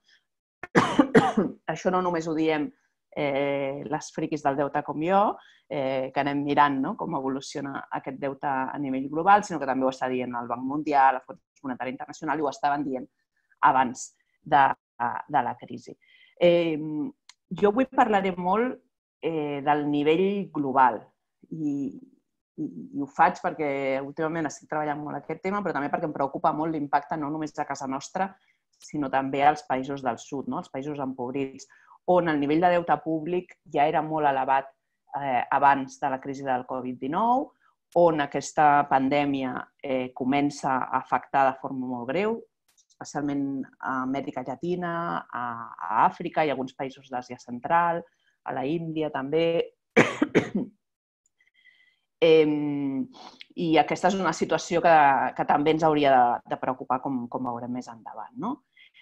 Això no només ho diem eh, les friquis del deute com jo, eh, que anem mirant no? com evoluciona aquest deute a nivell global, sinó que també ho està dient el Banc Mundial, el Fons Monetari Internacional, i ho estaven dient abans de de la crisi. Eh, jo avui parlaré molt eh, del nivell global i, i, i ho faig perquè últimament estic treballant molt aquest tema, però també perquè em preocupa molt l'impacte no només a casa nostra, sinó també als països del sud, no? Els països empobrits, on el nivell de deute públic ja era molt elevat eh, abans de la crisi del Covid dinou, on aquesta pandèmia eh, comença a afectar de forma molt greu, especialment a Amèrica Llatina, a, a Àfrica i alguns països d'Àsia Central, a la Índia també. eh, I aquesta és una situació que, que també ens hauria de, de preocupar, com, com veurem més endavant. No?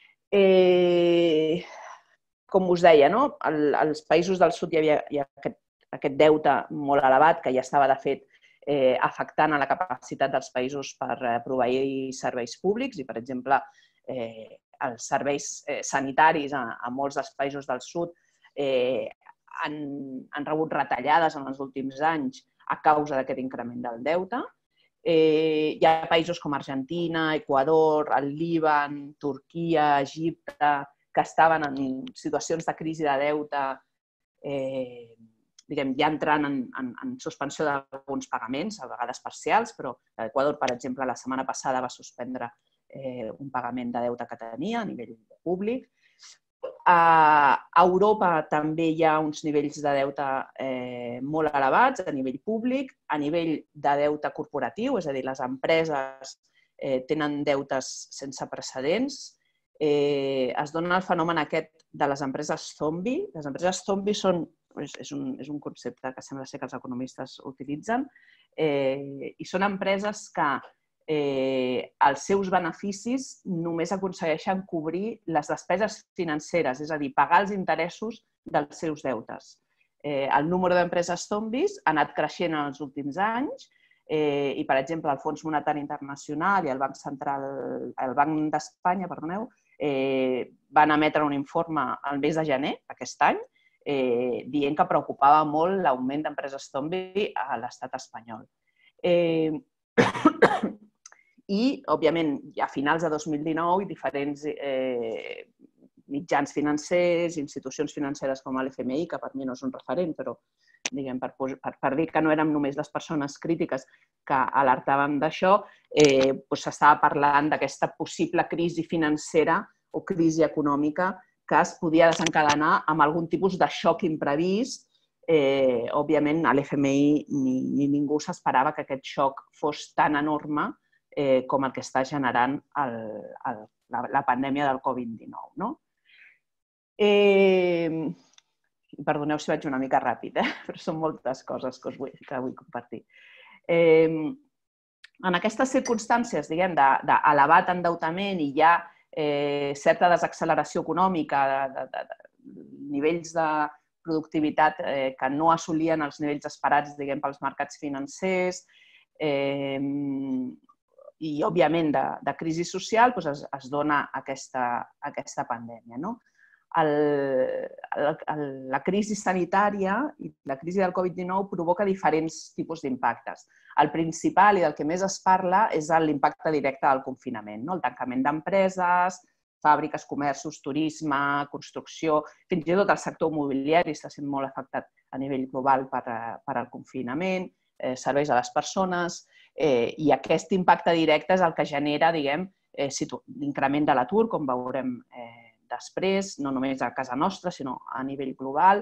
Eh, com us deia, no? El, als països del sud hi havia, hi ha aquest, aquest deute molt elevat que ja estava, de fet, Eh, afectant a la capacitat dels països per eh, proveir serveis públics i, per exemple, eh, els serveis eh, sanitaris a, a molts dels països del sud eh, han, han rebut retallades en els últims anys a causa d'aquest increment del deute. Eh, hi ha països com Argentina, Equador, el Líban, Turquia, Egipte, que estaven en situacions de crisi de deute eh, diguem, ja entrant en, en, en suspensió d'alguns pagaments, a vegades parcials, però l'Equador, per exemple, la setmana passada va suspendre eh, un pagament de deute que tenia a nivell públic. A Europa també hi ha uns nivells de deute eh, molt elevats a nivell públic, a nivell de deute corporatiu, és a dir, les empreses eh, tenen deutes sense precedents. Eh, es dona el fenomen aquest de les empreses zombi. Les empreses zombi són És un, és un concepte que sembla ser que els economistes utilitzen, eh, i són empreses que eh, els seus beneficis només aconsegueixen cobrir les despeses financeres, és a dir, pagar els interessos dels seus deutes. Eh, el número d'empreses zombis ha anat creixent en els últims anys eh, i, per exemple, el Fons Monetari Internacional i el Banc Central, el Banc d'Espanya, perdoneu, eh, van emetre un informe al mes de gener aquest any Eh, dient que preocupava molt l'augment d'empreses zombi a l'estat espanyol. Eh, I, òbviament, a finals de dos mil dinou, diferents eh, mitjans financers, institucions financeres com l'F M I, que per mi no és un referent, però diguem, per, per, per dir que no érem només les persones crítiques que alertàvem d'això, eh, doncs s'estava parlant d'aquesta possible crisi financera o crisi econòmica que es podia desencadenar amb algun tipus de xoc imprevist. Eh, òbviament, a l'F M I ni, ni ningú s'esperava que aquest xoc fos tan enorme eh, com el que està generant el, el, la, la pandèmia del Covid dinou. No? Eh, perdoneu si vaig una mica ràpid, eh? Però són moltes coses que us vull, que vull compartir. Eh, en aquestes circumstàncies, diguem, d'elevat endeutament i ja eh, certa desacceleració econòmica, de, de, de nivells de productivitat eh, que no assolien els nivells esperats, diguem, pels mercats financers, eh, i, òbviament, de, de crisi social, doncs es, es dona aquesta, aquesta pandèmia, no? El, el, la crisi sanitària i la crisi del Covid dinou provoca diferents tipus d'impactes. El principal i del que més es parla és l'impacte directe del confinament, no? El tancament d'empreses, fàbriques, comerços, turisme, construcció, fins i tot el sector immobiliari està sent molt afectat a nivell global per, per al confinament, eh, serveis a les persones, eh, i aquest impacte directe és el que genera, diguem, eh, l'increment de l'atur, com veurem eh, després, no només a casa nostra, sinó a nivell global,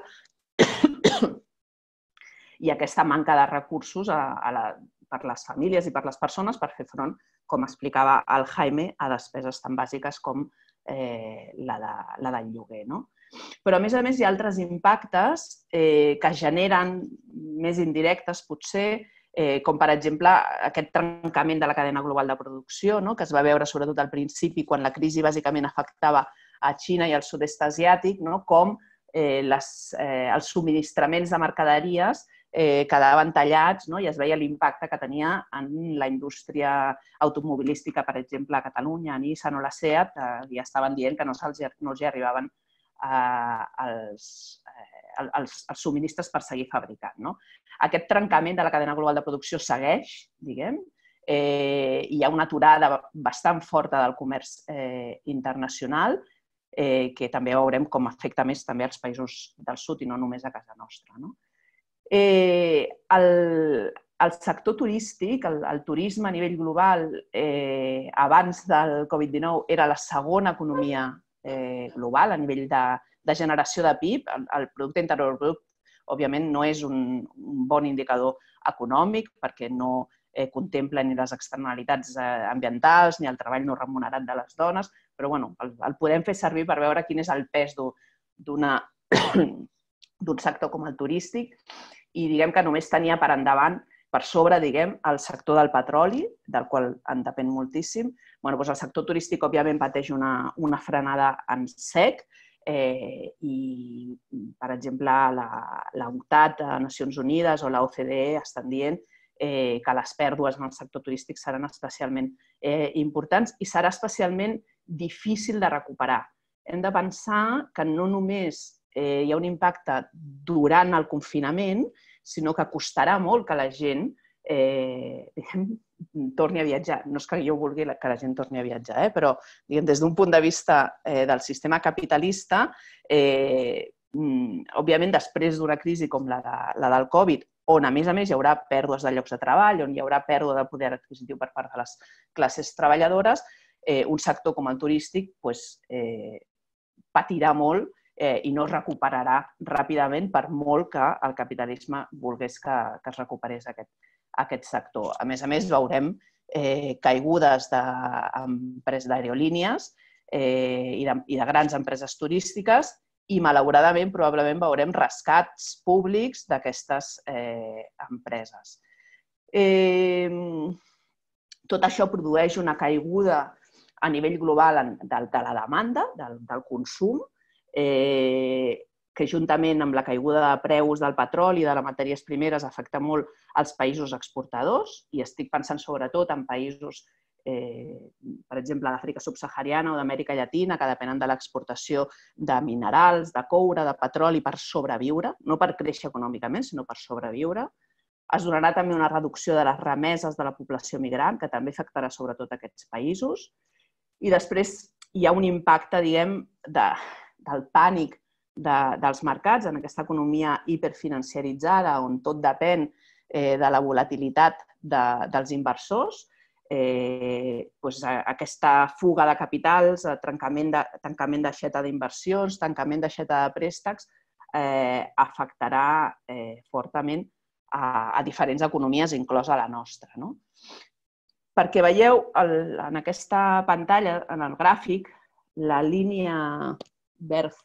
i aquesta manca de recursos a, a la, per les famílies i per les persones per fer front, com explicava el Jaime, a despeses tan bàsiques com eh, la, de, la del lloguer, no? Però, a més a més, hi ha altres impactes eh, que generen més indirectes, potser, eh, com, per exemple, aquest trencament de la cadena global de producció, no? Que es va veure sobretot al principi, quan la crisi bàsicament afectava a Xina i al sud-est asiàtic, no? Com eh, les, eh, els subministraments de mercaderies eh, quedaven tallats, no? I es veia l'impacte que tenia en la indústria automobilística, per exemple, a Catalunya, a Nissan o la SEAT, eh, ja estaven dient que no se'ls no els hi arribaven eh, els, eh, els, els subministres per seguir fabricant, no? Aquest trencament de la cadena global de producció segueix, diguem, eh, hi ha una aturada bastant forta del comerç eh, internacional, Eh, que també veurem com afecta més també als països del sud i no només a casa nostra, no? Eh, el, el sector turístic, el, el turisme a nivell global, eh, abans del Covid dinou era la segona economia eh, global a nivell de, de generació de P I B. El, el Producte Interior Brut, òbviament, no és un, un bon indicador econòmic perquè no eh, contempla ni les externalitats eh, ambientals ni el treball no remunerat de les dones, però bueno, el, el podem fer servir per veure quin és el pes d'un sector com el turístic i diguem que només tenia per endavant, per sobre, diguem, el sector del petroli, del qual en depèn moltíssim. Bueno, doncs el sector turístic, òbviament, pateix una, una frenada en sec eh, i, per exemple, la, la UNCTAD de Nacions Unides o la O C D E estan dient eh, que les pèrdues en el sector turístic seran especialment eh, importants i serà especialment difícil de recuperar. Hem de pensar que no només eh, hi ha un impacte durant el confinament, sinó que costarà molt que la gent eh, torni a viatjar. No és que jo vulgui que la gent torni a viatjar, eh? Però diguem, des d'un punt de vista eh, del sistema capitalista, eh, òbviament després d'una crisi com la, de, la del Covid, on a més a més hi haurà pèrdues de llocs de treball, on hi haurà pèrdua de poder adquisitiu per part de les classes treballadores, Eh, un sector com el turístic pues, eh, patirà molt eh, i no es recuperarà ràpidament per molt que el capitalisme volgués que, que es recuperés aquest, aquest sector. A més a més, veurem eh, caigudes d'empreses d'aerolínies eh, i, de, i de grans empreses turístiques i, malauradament, probablement veurem rescats públics d'aquestes eh, empreses. Eh, tot això produeix una caiguda a nivell global de, de la demanda, del, del consum, eh, que juntament amb la caiguda de preus del petroli i de les matèries primeres afecta molt els països exportadors i estic pensant sobretot en països, eh, per exemple, d'Àfrica subsahariana o d'Amèrica Llatina, que depenen de l'exportació de minerals, de coure, de petroli per sobreviure, no per créixer econòmicament, sinó per sobreviure. Es donarà també una reducció de les remeses de la població migrant, que també afectarà sobretot aquests països. I després hi ha un impacte, diguem, de, del pànic de, dels mercats en aquesta economia hiperfinanciaritzada on tot depèn eh, de la volatilitat de, dels inversors. Eh, doncs, aquesta fuga de capitals, tancament de, tancament d'aixeta d'inversions, tancament d'aixeta de préstecs, eh, afectarà eh, fortament a, a diferents economies, inclosa la nostra, no? Perquè veieu el, en aquesta pantalla, en el gràfic, la línia verd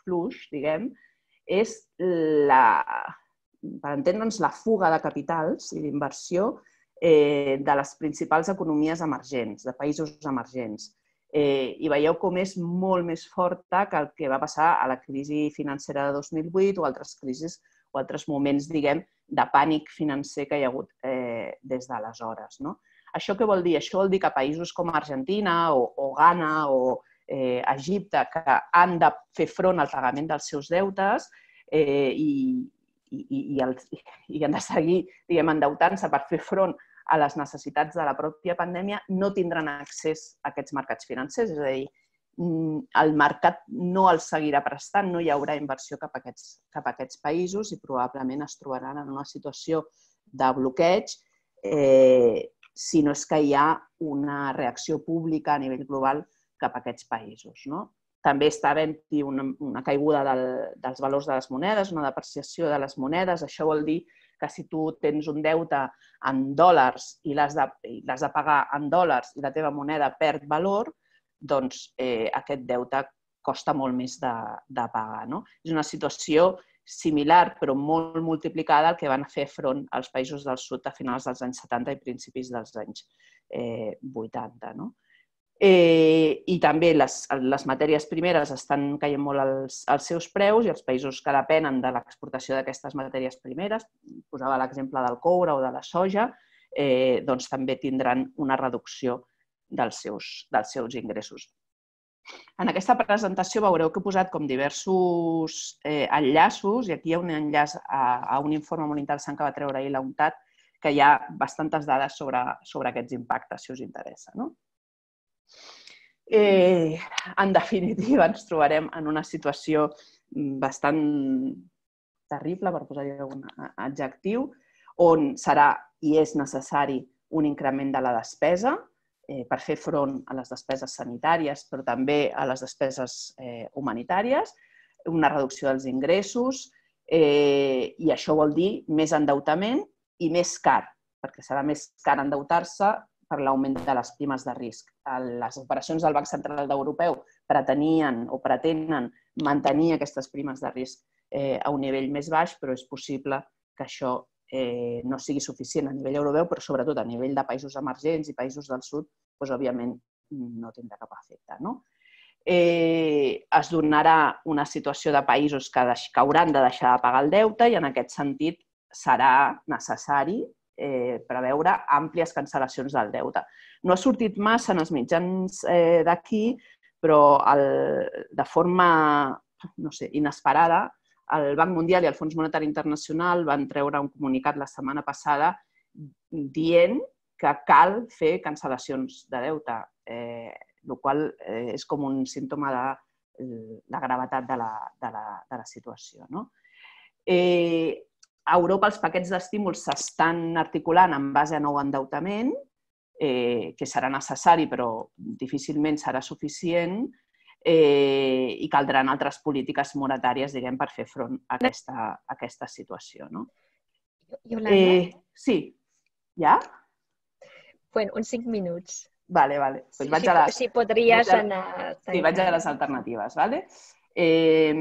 fluix, diguem, és la, per entendre'ns, la fuga de capitals i d'inversió eh, de les principals economies emergents, de països emergents. Eh, I veieu com és molt més forta que el que va passar a la crisi financera de dos mil vuit o altres crisis o altres moments, diguem, de pànic financer que hi ha hagut eh, des d'aleshores, no? Això què vol dir? Això vol dir que països com Argentina o, o Ghana o eh, Egipte, que han de fer front al pagament dels seus deutes eh, i, i, i, el, i han de seguir, diguem, endeutant-se per fer front a les necessitats de la pròpia pandèmia, no tindran accés a aquests mercats financers. És a dir, el mercat no els seguirà prestant, no hi haurà inversió cap a aquests, cap a aquests països i probablement es trobaran en una situació de bloqueig eh, si no és que hi ha una reacció pública a nivell global cap a aquests països, no? També està havent-hi una, una caiguda del, dels valors de les monedes, una depreciació de les monedes. Això vol dir que si tu tens un deute en dòlars i l'has de, l'has de pagar en dòlars i la teva moneda perd valor, doncs eh, aquest deute costa molt més de, de pagar, no? És una situació similar, però molt multiplicada al que van fer front als països del sud a finals dels anys setanta i principis dels anys eh, vuitanta, no? Eh, I també les, les matèries primeres estan caient molt els, els seus preus i els països que depenen de l'exportació d'aquestes matèries primeres, posava l'exemple del coure o de la soja, eh, doncs també tindran una reducció dels seus, dels seus ingressos. En aquesta presentació veureu que he posat com diversos eh, enllaços i aquí hi ha un enllaç a, a un informe molt interessant que va treure ahir la UNCTAD que hi ha bastantes dades sobre, sobre aquests impactes, si us interessa, no? Eh, en definitiva, ens trobarem en una situació bastant terrible, per posar-hi algun adjectiu, on serà i és necessari un increment de la despesa eh, per fer front a les despeses sanitàries, però també a les despeses eh, humanitàries, una reducció dels ingressos eh, i això vol dir més endeutament i més car, perquè serà més car endeutar-se per l'augment de les primes de risc. Les operacions del Banc Central Europeu pretenien o pretenen mantenir aquestes primes de risc eh, a un nivell més baix, però és possible que això eh, no sigui suficient a nivell europeu, però sobretot a nivell de països emergents i països del sud, doncs, òbviament no tindrà cap efecte, no? Eh, es donarà una situació de països que, que hauran de deixar de pagar el deute i en aquest sentit serà necessari eh, preveure àmplies cancel·lacions del deute. No ha sortit massa en els mitjans eh, d'aquí, però el, de forma no sé, inesperada, el Banc Mundial i el Fons Monetari Internacional van treure un comunicat la setmana passada dient que cal fer cancel·lacions de deute, eh, el qual eh, és com un símptoma de la gravetat de la, de la, de la situació, no? Eh, a Europa els paquets d'estímuls s'estan articulant en base a nou endeutament, eh, que serà necessari però difícilment serà suficient, eh, i caldran altres polítiques monetàries, diguem, per fer front a aquesta, a aquesta situació, no? Iolanda? Eh, sí. Ja? Bueno, uns cinc minuts. Vale, vale. Pues sí, vaig si, a les, si podries vaig a, anar... Sí, vaig a les alternatives, vale? Eh,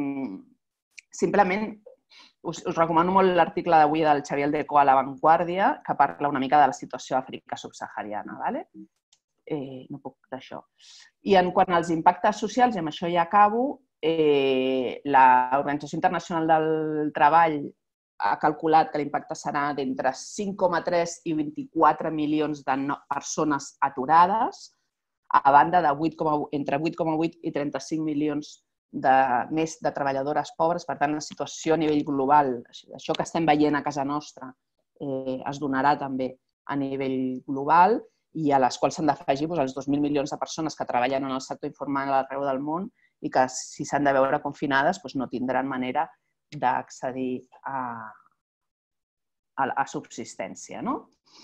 simplement us, us recomano molt l'article d'avui del Xavier Aldeco a La Vanguardia, que parla una mica de la situació d'Àfrica subsahariana, vale? Eh, no puc d'això. I en quant als impactes socials, i amb això ja acabo, eh, l'Organització Internacional del Treball ha calculat que l'impacte serà d'entre cinc coma tres i vint-i-quatre milions de persones aturades, a banda de entre vuit coma vuit i trenta-cinc milions de, més de treballadores pobres. Per tant, la situació a nivell global, això que estem veient a casa nostra, eh, es donarà també a nivell global i a les quals s'han d'afegir doncs, els dos mil milions de persones que treballen en el sector informal arreu del món i que, si s'han de veure confinades, doncs, no tindran manera d'accedir a, a, a subsistència, no?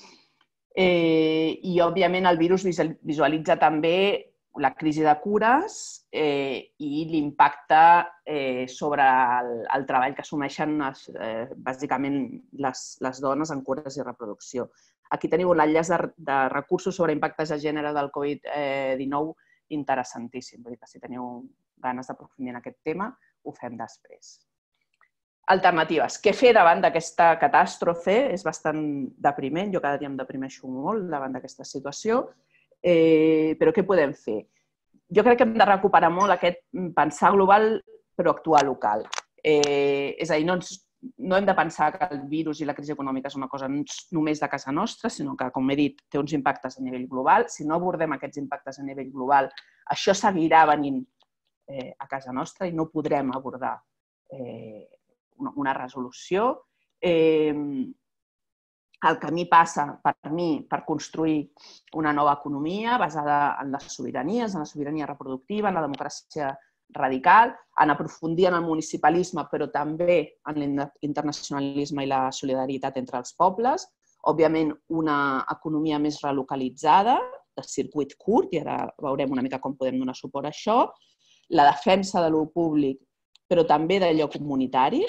Eh, I, òbviament, el virus visualitza també la crisi de cures eh, i l'impacte eh, sobre el, el treball que assumeixen eh, bàsicament les, les dones en cures i reproducció. Aquí teniu l'enllaç de, de recursos sobre impactes de gènere del Covid dinou interessantíssim. Vull dir que si teniu ganes d'aprofundir en aquest tema, ho fem després. Alternatives. Què fer davant d'aquesta catàstrofe? És bastant depriment, jo cada dia em deprimeixo molt davant d'aquesta situació, eh, però què podem fer? Jo crec que hem de recuperar molt aquest pensar global però actuar local. Eh, és a dir, no, ens, no hem de pensar que el virus i la crisi econòmica és una cosa només de casa nostra, sinó que, com he dit, té uns impactes a nivell global. Si no abordem aquests impactes a nivell global, això seguirà venint eh, a casa nostra i no podrem abordar eh, una, una resolució. Eh, el camí passa, per mi, per construir una nova economia basada en les sobiranies, en la sobirania reproductiva, en la democràcia radical, en aprofundir en el municipalisme, però també en l'internacionalisme i la solidaritat entre els pobles. Òbviament, una economia més relocalitzada, de circuit curt, i ara veurem una mica com podem donar suport a això. La defensa de lo públic, però també d'allò comunitari,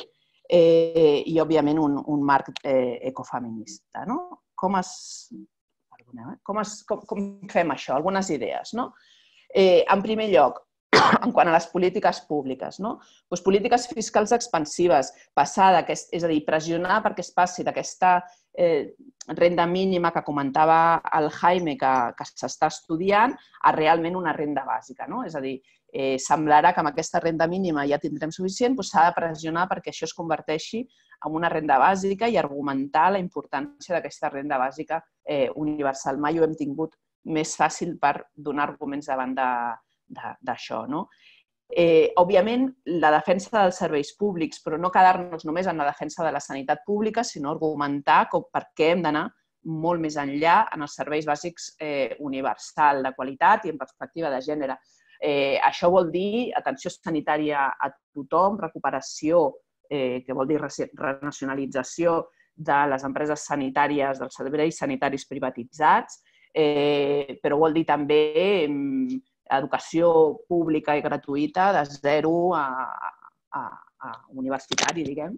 eh, i, òbviament, un, un marc eh, ecofeminista. No? Com, es, perdoneu, eh? com, es, com, com fem això? Algunes idees. No? Eh, en primer lloc, en quant a les polítiques públiques, no? Pues polítiques fiscals expansives, passar d'aquest, és a dir, pressionar perquè es passi d'aquesta eh, renda mínima que comentava el Jaime que, que s'està estudiant a realment una renda bàsica. No? És a dir, eh, semblarà que amb aquesta renda mínima ja tindrem suficient, doncs s'ha de pressionar perquè això es converteixi en una renda bàsica i argumentar la importància d'aquesta renda bàsica eh, universal. Mai ho hem tingut més fàcil per donar arguments davant de d'això. No? Eh, òbviament, la defensa dels serveis públics, però no quedar-nos només en la defensa de la sanitat pública, sinó argumentar com per què hem d'anar molt més enllà en els serveis bàsics eh, universal, de qualitat i en perspectiva de gènere. Eh, això vol dir atenció sanitària a tothom, recuperació, eh, que vol dir renacionalització de les empreses sanitàries, dels serveis sanitaris privatitzats, eh, però vol dir també eh, educació pública i gratuïta de zero a, a, a universitari, diguem,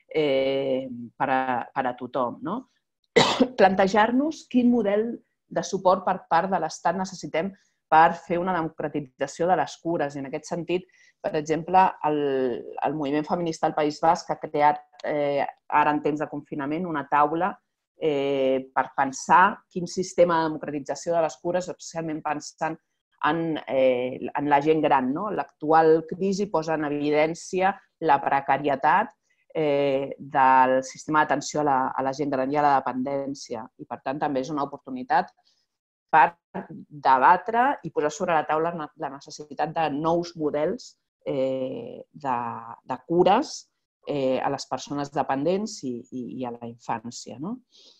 eh, per, a, per a tothom. No? Plantejar-nos quin model de suport per part de l'Estat necessitem per fer una democratització de les cures. I en aquest sentit, per exemple, el, el moviment feminista del País Basc ha creat, eh, ara en temps de confinament, una taula eh, per pensar quin sistema de democratització de les cures, especialment pensant en, eh, en la gent gran. No? L'actual crisi posa en evidència la precarietat eh, del sistema d'atenció a, la, a la gent gran i a la dependència. I, per tant, també és una oportunitat per debatre i posar sobre la taula la necessitat de nous models eh, de, de cures eh, a les persones dependents i, i, i a la infància. No?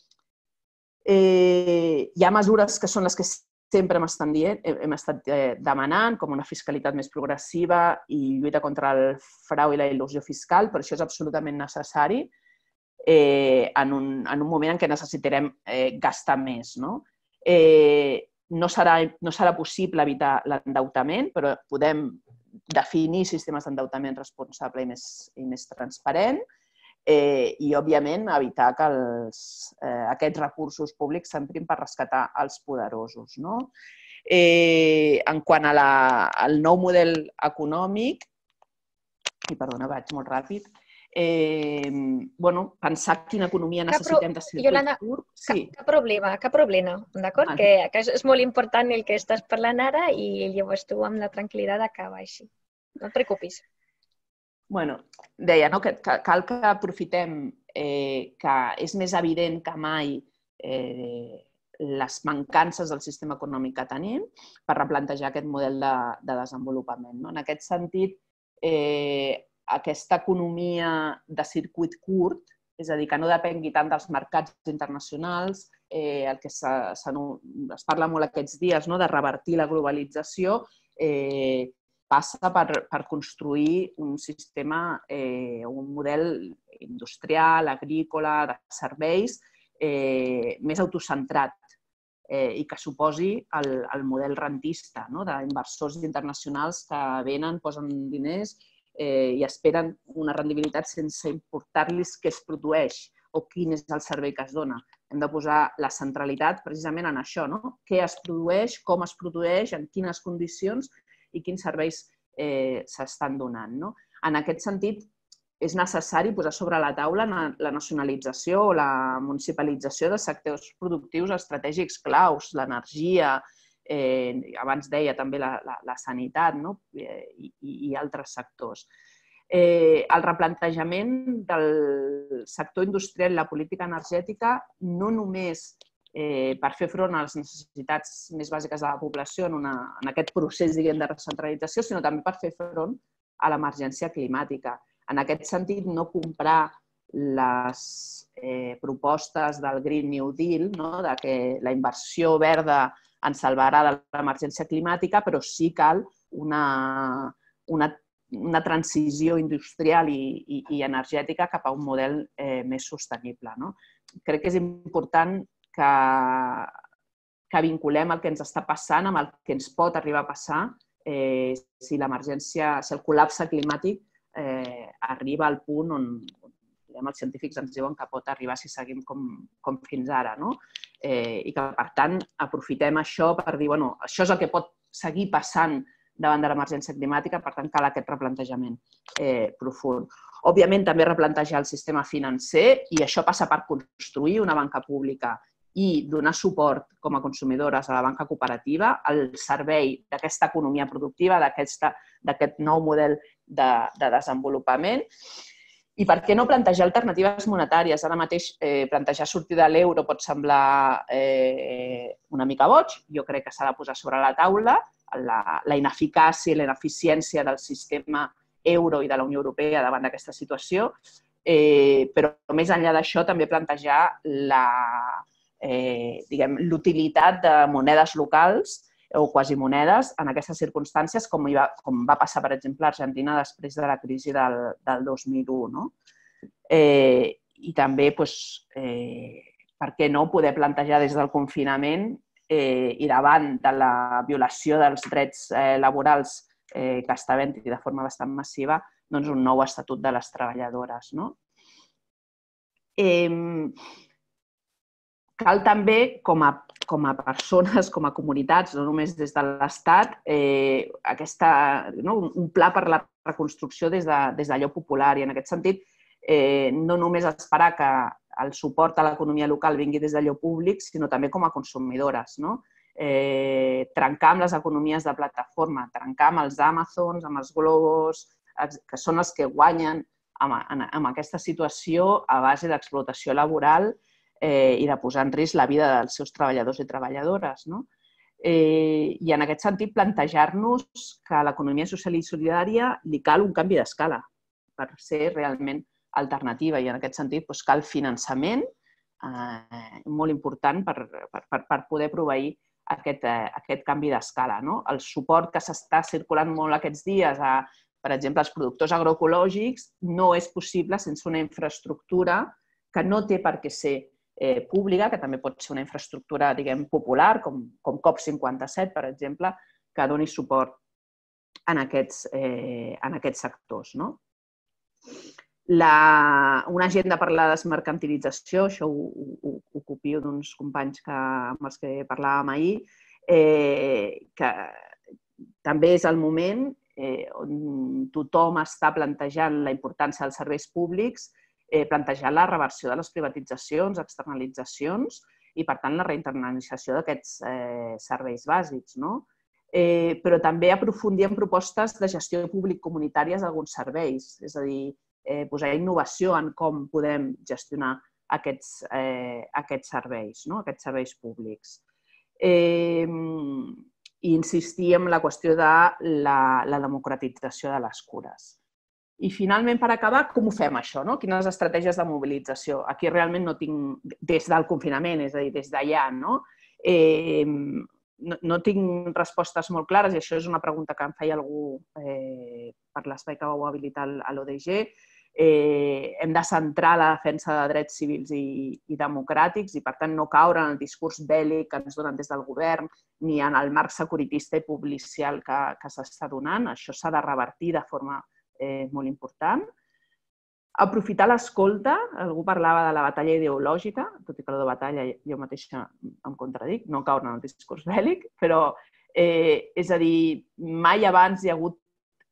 Eh, hi ha mesures que són les que sempre hem estat, dient, hem estat demanant, com una fiscalitat més progressiva i lluita contra el frau i la il·lusió fiscal, però això és absolutament necessari eh, en, un, en un moment en què necessitarem eh, gastar més. No? Eh, no, serà, no serà possible evitar l'endeutament, però podem definir sistemes d'endeutament responsable i més, i més transparent eh, i, òbviament, evitar que els, eh, aquests recursos públics s'emprin per rescatar els poderosos. No? Eh, en quant a la, al nou model econòmic, i perdona, vaig molt ràpid, eh, bueno, pensar quina economia necessitem de circuit Iolanda, curt. Sí. Cap, cap problema, cap problema, d'acord? Ah. Que, que és molt important el que estàs parlant ara i llavors tu amb la tranquil·litat acaba així. No et preocupis. Bueno, deia no? que cal que aprofitem eh, que és més evident que mai eh, les mancances del sistema econòmic que tenim per replantejar aquest model de, de desenvolupament. No? En aquest sentit, eh, aquesta economia de circuit curt, és a dir, que no depengui tant dels mercats internacionals, eh, el que se, se, es parla molt aquests dies, no? De revertir la globalització, eh, passa per, per construir un sistema, eh, un model industrial, agrícola, de serveis, eh, més autocentrat eh, i que suposi el, el model rentista, no? D'inversors internacionals que venen, posen diners eh, i esperen una rendibilitat sense importar-los què es produeix o quin és el servei que es dona. Hem de posar la centralitat precisament en això, no? Què es produeix, com es produeix, en quines condicions i quins serveis eh, s'estan donant. No? En aquest sentit, és necessari posar sobre la taula la nacionalització o la municipalització de sectors productius estratègics claus, l'energia, eh, abans deia també la, la, la sanitat, no? I, i altres sectors. Eh, el replantejament del sector industrial i la política energètica no només eh, per fer front a les necessitats més bàsiques de la població en, una, en aquest procés, diguem, de recentralització, sinó també per fer front a l'emergència climàtica. En aquest sentit, no comprar les eh, propostes del Green New Deal, no? De que la inversió verda ens salvarà de l'emergència climàtica, però sí cal una, una, una transició industrial i, i, i energètica cap a un model eh, més sostenible. No? Crec que és important que, que vinculem el que ens està passant amb el que ens pot arribar a passar eh, si l'emergència, si el col·lapse climàtic eh, arriba al punt on, on els científics ens diuen que pot arribar si seguim com, com fins ara. No? Eh, I que, per tant, aprofitem això per dir, bueno, això és el que pot seguir passant davant de l'emergència climàtica, per tant, cal aquest replantejament eh, profund. Òbviament, també replantejar el sistema financer, i això passa per construir una banca pública i donar suport com a consumidores a la banca cooperativa al servei d'aquesta economia productiva, d'aquest nou model de, de desenvolupament. I per què no plantejar alternatives monetàries? Ara mateix eh, plantejar sortir de l'euro pot semblar eh, una mica boig. Jo crec que s'ha de posar sobre la taula la, la ineficàcia i la ineficiència del sistema euro i de la Unió Europea davant d'aquesta situació, eh, però més enllà d'això també plantejar la, eh, diguem, l'utilitat de monedes locals o quasimonedes en aquestes circumstàncies, com, va, com va passar, per exemple, a Argentina després de la crisi del, del dos mil u. No? Eh, I també, doncs, eh, per què no poder plantejar des del confinament eh, i davant de la violació dels drets eh, laborals eh, que està havent-hi de forma bastant massiva, doncs un nou estatut de les treballadores. No? Eh, cal també, com a com a persones, com a comunitats, no només des de l'Estat, eh, aquesta, no, un pla per la reconstrucció des d'allò de, popular. I en aquest sentit, eh, no només esperar que el suport a l'economia local vingui des d'allò públic, sinó també com a consumidores. No? Eh, trencar amb les economies de plataforma, trencar amb els Amazons, amb els Globos, que són els que guanyen amb, en, amb aquesta situació a base d'explotació laboral Eh, i de posar en risc la vida dels seus treballadors i treballadores. No? Eh, I en aquest sentit, plantejar-nos que a l'economia social i solidària li cal un canvi d'escala per ser realment alternativa. I en aquest sentit, doncs, cal finançament eh, molt important per, per, per poder proveir aquest, eh, aquest canvi d'escala. No? El suport que s'està circulant molt aquests dies a, per exemple, als productors agroecològics no és possible sense una infraestructura que no té per què ser Eh, pública, que també pot ser una infraestructura, diguem, popular, com, com COP cinquanta-set, per exemple, que doni suport en aquests, eh, en aquests sectors. No? La, una agenda per la desmercantilització, això ho, ho, ho copio d'uns companys que, amb els que parlàvem ahir, eh, que també és el moment eh, on tothom està plantejant la importància dels serveis públics, Eh, plantejar la reversió de les privatitzacions, externalitzacions i, per tant, la reinternalització d'aquests eh, serveis bàsics. No? Eh, però també aprofundir en propostes de gestió públic comunitàries d'alguns serveis, és a dir, eh, posar innovació en com podem gestionar aquests, eh, aquests serveis, no? aquests serveis públics. Eh, I insistir en la qüestió de la, la democratització de les cures. I, finalment, per acabar, com ho fem, això? No? Quines estratègies de mobilització? Aquí realment no tinc, des del confinament, és a dir, des d'allà, no? Eh, no, no tinc respostes molt clares, i això és una pregunta que em feia algú eh, per l'espai que vau habilitar a l'O D G. Eh, hem de centrar la defensa de drets civils i, i democràtics i, per tant, no caure en el discurs bèl·lic que ens donen des del govern ni en el marc securitista i policial que, que s'està donant. Això s'ha de revertir de forma Eh, molt important. Aprofitar l'escolta. Algú parlava de la batalla ideològica, tot i que la de batalla jo mateixa em contradic, no caure en el discurs bèl·lic, però eh, és a dir, mai abans hi ha hagut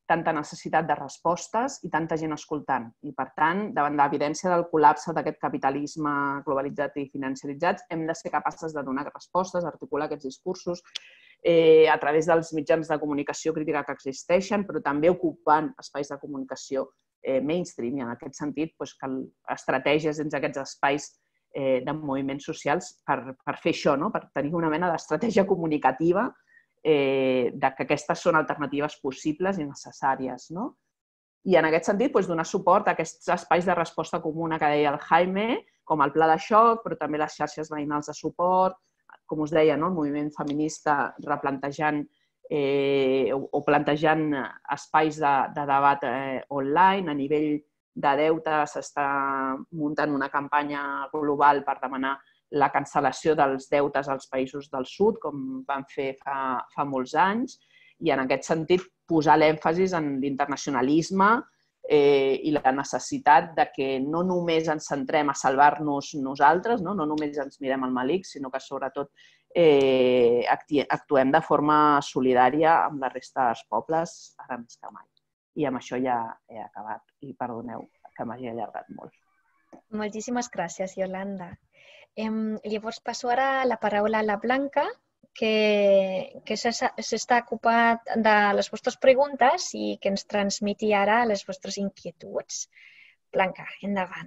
tanta necessitat de respostes i tanta gent escoltant. I, per tant, davant l'evidència del col·lapse d'aquest capitalisme globalitzat i financiaritzat, hem de ser capaces de donar respostes, articular aquests discursos eh, a través dels mitjans de comunicació crítica que existeixen, però també ocupant espais de comunicació eh, mainstream. I en aquest sentit, doncs, cal estratègies dins d'aquests espais eh, de moviments socials per, per fer això, no? Per tenir una mena d'estratègia comunicativa Eh, de que aquestes són alternatives possibles i necessàries. No? I en aquest sentit, doncs, donar suport a aquests espais de resposta comuna que deia el Jaime, com el Pla de Xoc, però també les xarxes veïnals de suport, com us deia, no? El moviment feminista replantejant eh, o, o plantejant espais de, de debat eh, online. A nivell de deute s'està muntant una campanya global per demanar la cancel·lació dels deutes als països del sud, com van fer fa, fa molts anys, i en aquest sentit posar l'èmfasis en l'internacionalisme eh, i la necessitat de que no només ens centrem a salvar-nos nosaltres, no? No només ens mirem al malic, sinó que sobretot eh, actuem de forma solidària amb la resta dels pobles, ara més que mai. I amb això ja he acabat, i perdoneu que m'hagi allargat molt. Moltíssimes gràcies, Iolanda. Eh, llavors passo ara la paraula a la Blanca, que, que s'està ocupat de les vostres preguntes i que ens transmeti ara les vostres inquietuds. Blanca, endavant.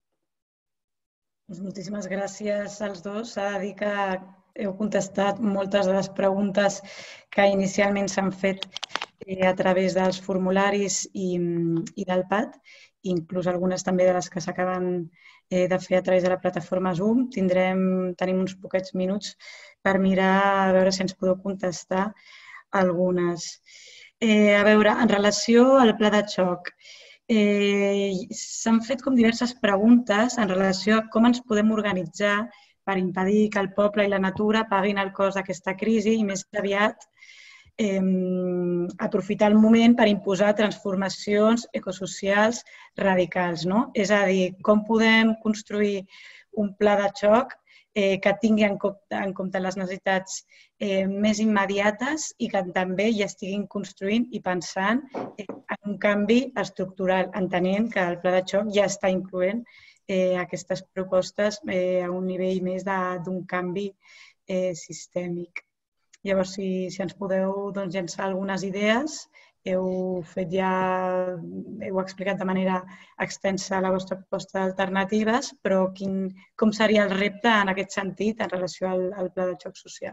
Moltíssimes gràcies als dos. S'ha de dir que heu contestat moltes de les preguntes que inicialment s'han fet a través dels formularis i, i del P A T, inclús algunes també de les que s'acaben de fer a través de la plataforma Zoom. Tindrem, tenim uns poquets minuts per mirar a veure si ens podeu contestar algunes. Eh, a veure, en relació al pla de xoc, eh, s'han fet com diverses preguntes en relació a com ens podem organitzar per impedir que el poble i la natura paguin el cost d'aquesta crisi i més aviat Eh, aprofitar el moment per imposar transformacions ecosocials radicals. No? És a dir, com podem construir un pla de xoc eh, que tingui en compte, en compte les necessitats eh, més immediates i que també hi estiguin construint i pensant eh, en un canvi estructural, entenent que el pla de xoc ja està incloent eh, aquestes propostes eh, a un nivell més d'un canvi eh, sistèmic. Llavors, si, si ens podeu doncs, llançar algunes idees, heu fet ja, heu explicat de manera extensa la vostra proposta d'alternatives, però quin, com seria el repte en aquest sentit en relació al, al pla de xoc social?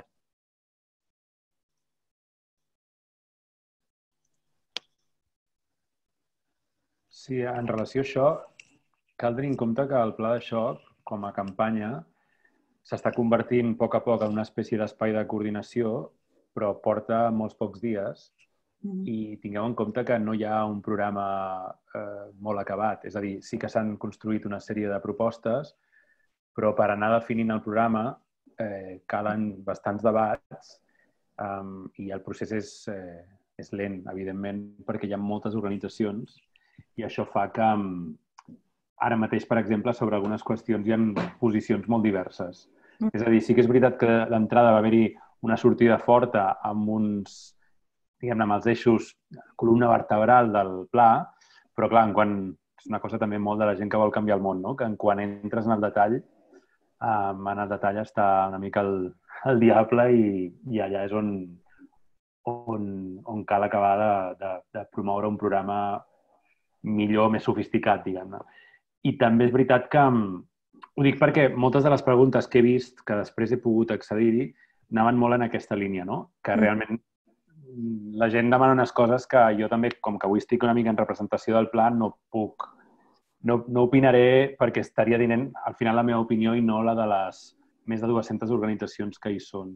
Sí, en relació a això, cal tenir en compte que el pla de xoc, com a campanya, s'està convertint a poc a poc en una espècie d'espai de coordinació, però porta molts pocs dies i tingueu en compte que no hi ha un programa eh, molt acabat. És a dir, sí que s'han construït una sèrie de propostes, però per anar definint el programa eh, calen bastants debats um, i el procés és, eh, és lent, evidentment, perquè hi ha moltes organitzacions i això fa que um, ara mateix, per exemple, sobre algunes qüestions hi ha posicions molt diverses. És a dir, sí que és veritat que d'entrada va haver-hi una sortida forta amb uns, diguem-ne, amb els eixos columna vertebral del pla, però clar, quan, és una cosa també molt de la gent que vol canviar el món, no? Que quan entres en el detall, um, en el detall està una mica el, el diable i, i allà és on, on, on cal acabar de, de, de promoure un programa millor, més sofisticat, diguem-ne. I també és veritat que ho dic perquè moltes de les preguntes que he vist, que després he pogut accedir-hi, anaven molt en aquesta línia, no? Que realment la gent demana unes coses que jo també, com que avui estic una mica en representació del pla, no puc, no, no opinaré perquè estaria dient al final la meva opinió i no la de les més de dues-centes organitzacions que hi són.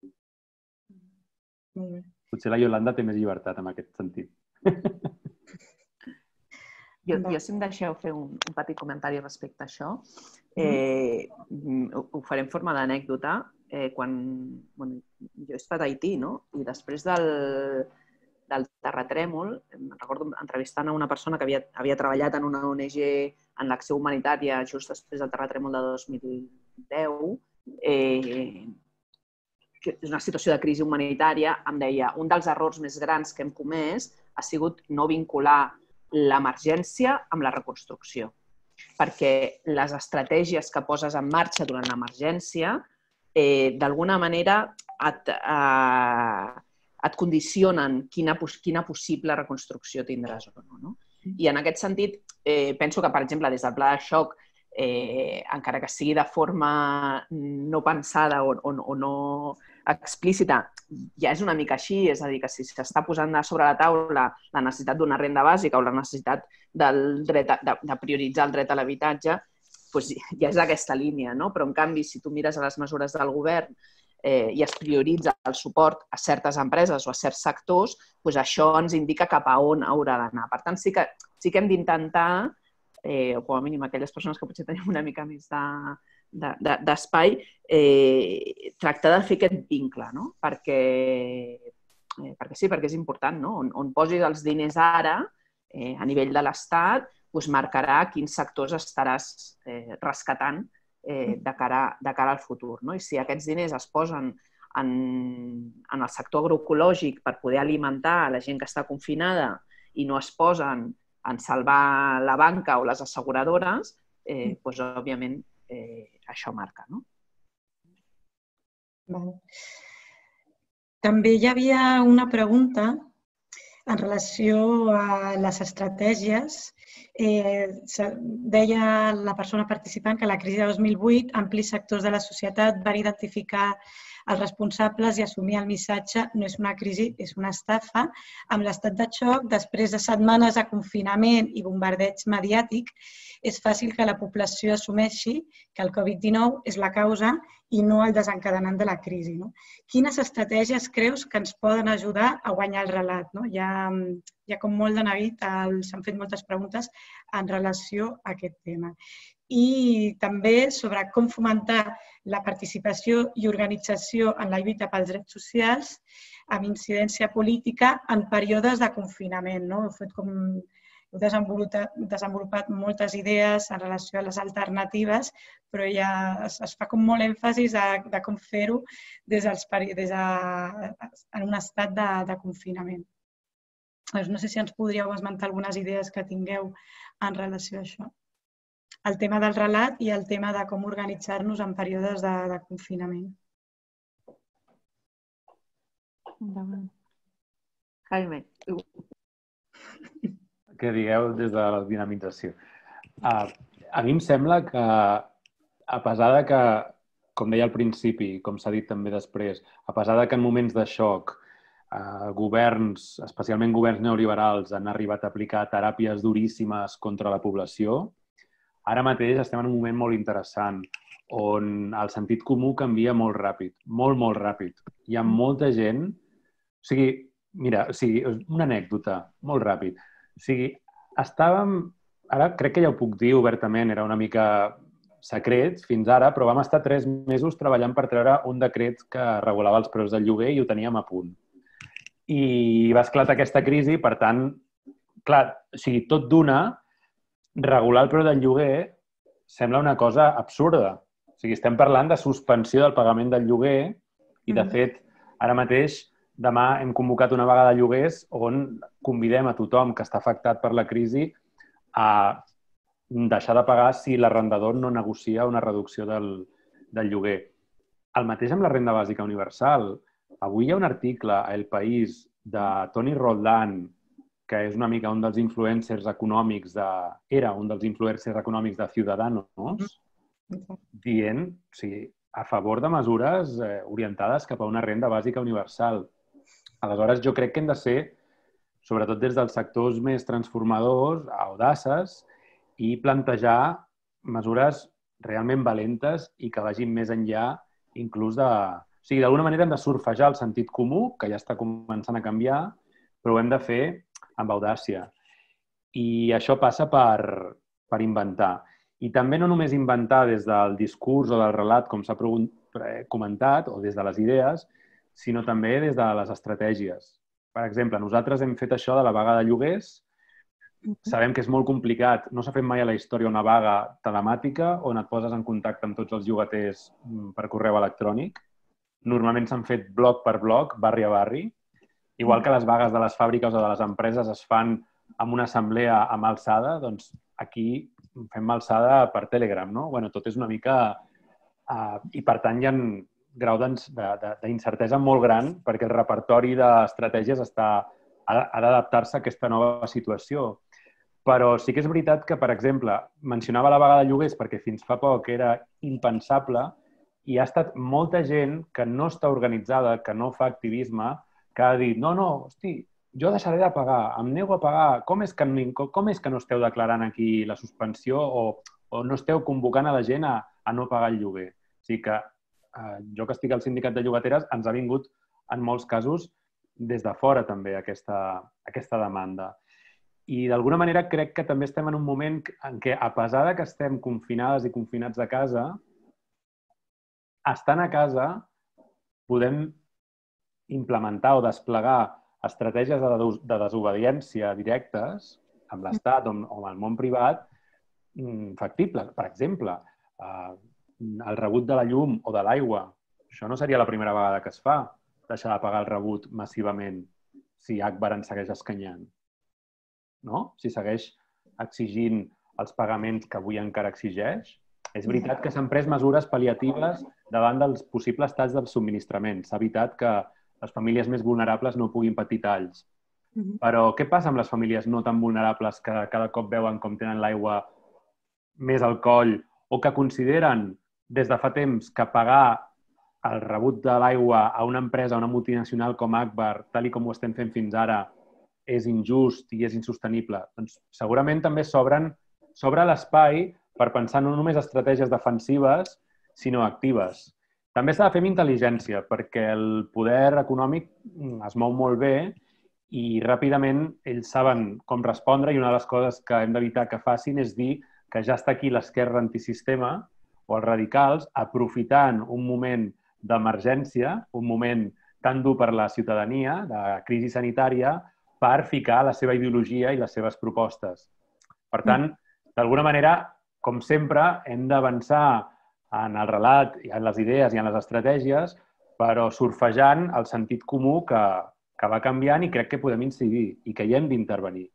Potser la Iolanda té més llibertat en aquest sentit. Jo, jo si em deixeu fer un, un petit comentari respecte a això, eh, ho, ho faré en forma d'anècdota. Eh, quan bueno, jo he estat a Haití, no? I després del, del terratrèmol, em recordo entrevistant a una persona que havia, havia treballat en una O N G en l'acció humanitària just després del terratrèmol de dos mil deu, eh, que és una situació de crisi humanitària, em deia un dels errors més grans que hem comès ha sigut no vincular l'emergència amb la reconstrucció. Perquè les estratègies que poses en marxa durant l'emergència eh, d'alguna manera et, eh, et condicionen quina, quina possible reconstrucció tindràs o no. no? I en aquest sentit, eh, penso que, per exemple, des del pla de xoc, eh, encara que sigui de forma no pensada o, o, o no explícita, ja és una mica així, és a dir, que si s'està posant sobre la taula la necessitat d'una renda bàsica o la necessitat del dret a, de, de prioritzar el dret a l'habitatge, doncs ja és aquesta línia, no? Però, en canvi, si tu mires a les mesures del govern eh, i es prioritza el suport a certes empreses o a certs sectors, doncs això ens indica cap a on haurà d'anar. Per tant, sí que, sí que hem d'intentar, eh, o com a mínim aquelles persones que potser tenim una mica més de, d'espai, eh, tractar de fer aquest vincle, no? Perquè, eh, perquè sí, perquè és important, no? On, on posis els diners ara, eh, a nivell de l'Estat, doncs marcarà quins sectors estaràs eh, rescatant eh, de, cara, de cara al futur, no? I si aquests diners es posen en, en el sector agroecològic per poder alimentar la gent que està confinada i no es posen en salvar la banca o les asseguradores, eh, doncs, òbviament, eh, això marca, no? Val. També hi havia una pregunta en relació a les estratègies. Eh, deia la persona participant que la crisi de dos mil vuit amplis sectors de la societat van identificar els responsables i assumir el missatge no és una crisi, és una estafa. Amb l'estat de xoc, després de setmanes de confinament i bombardeig mediàtic, és fàcil que la població assumeixi que el Covid dinou és la causa i no el desencadenant de la crisi. No? Quines estratègies creus que ens poden ajudar a guanyar el relat? No? Hi, ha, hi ha com molt de neguit, s'han fet moltes preguntes en relació a aquest tema. I també sobre com fomentar la participació i organització en la lluita pels drets socials amb incidència política en períodes de confinament. No? Heu fet com... Heu desenvolupat, desenvolupat moltes idees en relació a les alternatives, però ja es, es fa com molt èmfasis de, de com fer-ho des, dels, des de, en un estat de, de confinament. No sé si ens podríeu esmentar algunes idees que tingueu en relació a això. El tema del relat i el tema de com organitzar-nos en períodes de, de confinament. Endavant. Jaime. Què digueu des de la dinamització? Uh, a mi em sembla que, a pesar de que, com deia al principi, com s'ha dit també després, a pesar de que en moments de xoc uh, governs, especialment governs neoliberals, han arribat a aplicar teràpies duríssimes contra la població, ara mateix estem en un moment molt interessant on el sentit comú canvia molt ràpid, molt, molt ràpid. Hi ha molta gent... O sigui, mira, o sigui, una anècdota, molt ràpid. O sigui, estàvem... Ara crec que ja ho puc dir obertament, era una mica secret fins ara, però vam estar tres mesos treballant per treure un decret que regulava els preus del lloguer i ho teníem a punt. I va esclatar aquesta crisi, per tant, clar, o sigui, tot d'una, regular el preu del lloguer sembla una cosa absurda. O sigui, estem parlant de suspensió del pagament del lloguer i, de fet, ara mateix, demà hem convocat una vaga de lloguers on convidem a tothom que està afectat per la crisi a deixar de pagar si l'arrendador no negocia una reducció del, del lloguer. El mateix amb la renda bàsica universal. Avui hi ha un article a El País de Toni Roldán, que és una mica un dels influencers econòmics de... era un dels influencers econòmics de Ciudadanos, dient, o sigui, a favor de mesures eh, orientades cap a una renda bàsica universal. Aleshores, jo crec que hem de ser, sobretot des dels sectors més transformadors, audaces, i plantejar mesures realment valentes i que vagin més enllà inclús de... O sigui, d'alguna manera hem de surfejar el sentit comú, que ja està començant a canviar, però ho hem de fer amb audàcia. I això passa per, per inventar. I també no només inventar des del discurs o del relat, com s'ha comentat, o des de les idees, sinó també des de les estratègies. Per exemple, nosaltres hem fet això de la vaga de lloguers. Sabem que és molt complicat. No s'ha fet mai a la història una vaga telemàtica on et poses en contacte amb tots els llogaters per correu electrònic. Normalment s'han fet bloc per bloc, barri a barri. Igual que les vagues de les fàbriques o de les empreses es fan amb una assemblea amb alçada, doncs aquí fem alçada per Telegram, no? Bueno, tot és una mica... Uh, I, per tant, hi ha un grau d'incertesa molt gran perquè el repertori d'estratègies està, ha d'adaptar-se a aquesta nova situació. Però sí que és veritat que, per exemple, mencionava la vaga de lloguers perquè fins fa poc era impensable i ha estat molta gent que no està organitzada, que no fa activisme, que ha dit, no, no, hosti, jo deixaré de pagar, em nego a pagar, com és que, com és que no esteu declarant aquí la suspensió o, o no esteu convocant a la gent a, a no pagar el lloguer? O sigui que eh, jo que estic al sindicat de llogateres ens ha vingut en molts casos des de fora també aquesta, aquesta demanda. I d'alguna manera crec que també estem en un moment en què, a pesar que estem confinades i confinats a casa, estant a casa podem implementar o desplegar estratègies de desobediència directes amb l'Estat o amb el món privat factibles. Per exemple, el rebut de la llum o de l'aigua. Això no seria la primera vegada que es fa, deixar de pagar el rebut massivament si Agbar en segueix escanyant. No? Si segueix exigint els pagaments que avui encara exigeix. És veritat que s'han pres mesures pal·liatives davant dels possibles talls dels subministraments. S'ha evitat que les famílies més vulnerables no puguin patir talls. Però què passa amb les famílies no tan vulnerables que cada cop veuen com tenen l'aigua més al coll o que consideren des de fa temps que pagar el rebut de l'aigua a una empresa, a una multinacional com Agbar, tal i com ho estem fent fins ara, és injust i és insostenible? Doncs segurament també s'obre l'espai per pensar no només estratègies defensives, sinó actives. També s'ha de fer amb intel·ligència, perquè el poder econòmic es mou molt bé i ràpidament ells saben com respondre i una de les coses que hem d'evitar que facin és dir que ja està aquí l'esquerra antisistema o els radicals aprofitant un moment d'emergència, un moment tan dur per la ciutadania, de crisi sanitària, per ficar la seva ideologia i les seves propostes. Per tant, d'alguna manera, com sempre, hem d'avançar en el relat, en les idees i en les estratègies, però surfejant el sentit comú que, que va canviant i crec que podem incidir i que hi hem d'intervenir.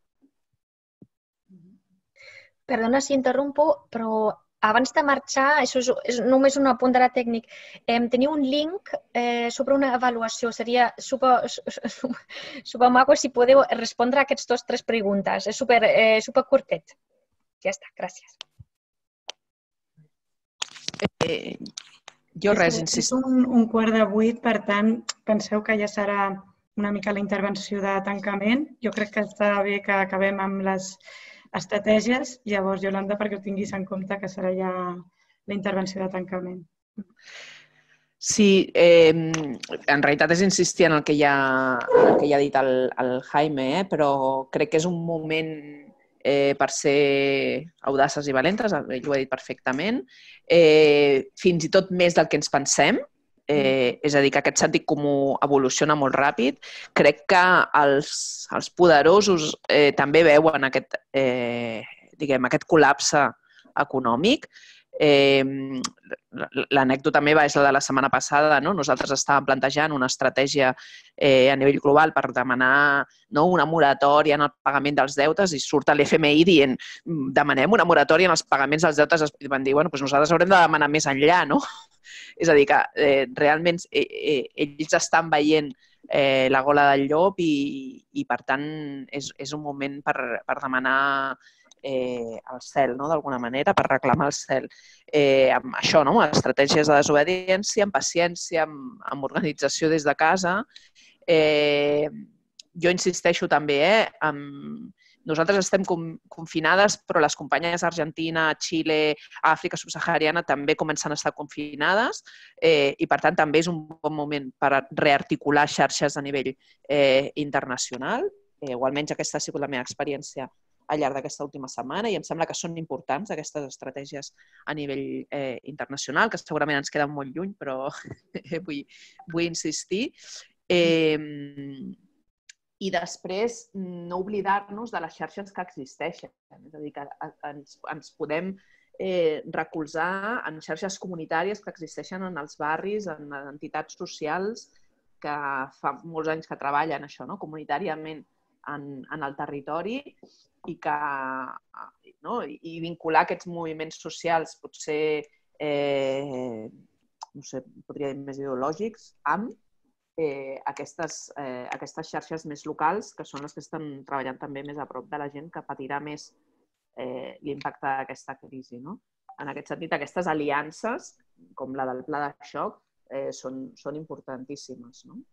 Perdona si interrompo, però abans de marxar, això és, és només un apunt de la tècnic, eh, teniu un link eh, sobre una avaluació. Seria super, super, super maco si podeu respondre a aquestes dues tres preguntes. És super, eh, super curtet. Ja està, gràcies. Eh, jo res, insisto. És un, un quart de vuit, per tant, penseu que ja serà una mica la intervenció de tancament. Jo crec que està bé que acabem amb les estratègies. Llavors, Iolanda, perquè ho tinguis en compte, que serà ja la intervenció de tancament. Sí, eh, en realitat és insistir en el que ja, el que ja ha dit el, el Jaime, eh, però crec que és un moment eh, per ser audaces i valentes, ell ho ha dit perfectament, eh, fins i tot més del que ens pensem. Eh, és a dir, que aquest sentit comú evoluciona molt ràpid. Crec que els, els poderosos eh, també veuen aquest, eh, diguem, aquest col·lapse econòmic. Eh, L'anècdota meva és la de la setmana passada. No? Nosaltres estàvem plantejant una estratègia eh, a nivell global per demanar no, una moratòria en el pagament dels deutes i surt l'F M I dient demanem una moratòria en els pagaments dels deutes i van dir, bueno, doncs nosaltres haurem de demanar més enllà, no? És a dir, que eh, realment eh, eh, ells estan veient eh, la gola del llop i, i per tant, és, és un moment per, per demanar eh, el cel, no? D'alguna manera, per reclamar el cel. Eh, amb això, no? Amb estratègies de desobediència, amb paciència, amb, amb organització des de casa. Eh, jo insisteixo també, eh, amb... Nosaltres estem confinades, però les companyes d'Argentina, Xile, Àfrica subsahariana també comencen a estar confinades eh, i, per tant, també és un bon moment per rearticular xarxes a nivell eh, internacional. Eh, o almenys aquesta ha sigut la meva experiència al llarg d'aquesta última setmana i em sembla que són importants aquestes estratègies a nivell eh, internacional, que segurament ens queden molt lluny, però vull, vull insistir. Eh, I després no oblidar-nos de les xarxes que existeixen. És a dir, que ens, ens podem eh, recolzar en xarxes comunitàries que existeixen en els barris, en entitats socials que fa molts anys que treballen això, no? Comunitàriament en, en el territori i, que, no? I vincular aquests moviments socials, potser, eh, no sé, podria dir més ideològics, amb eh, aquestes, eh, aquestes xarxes més locals, que són les que estan treballant també més a prop de la gent que patirà més eh, l'impacte d'aquesta crisi, no? En aquest sentit, aquestes aliances, com la del pla de xoc, eh, són, són importantíssimes, no?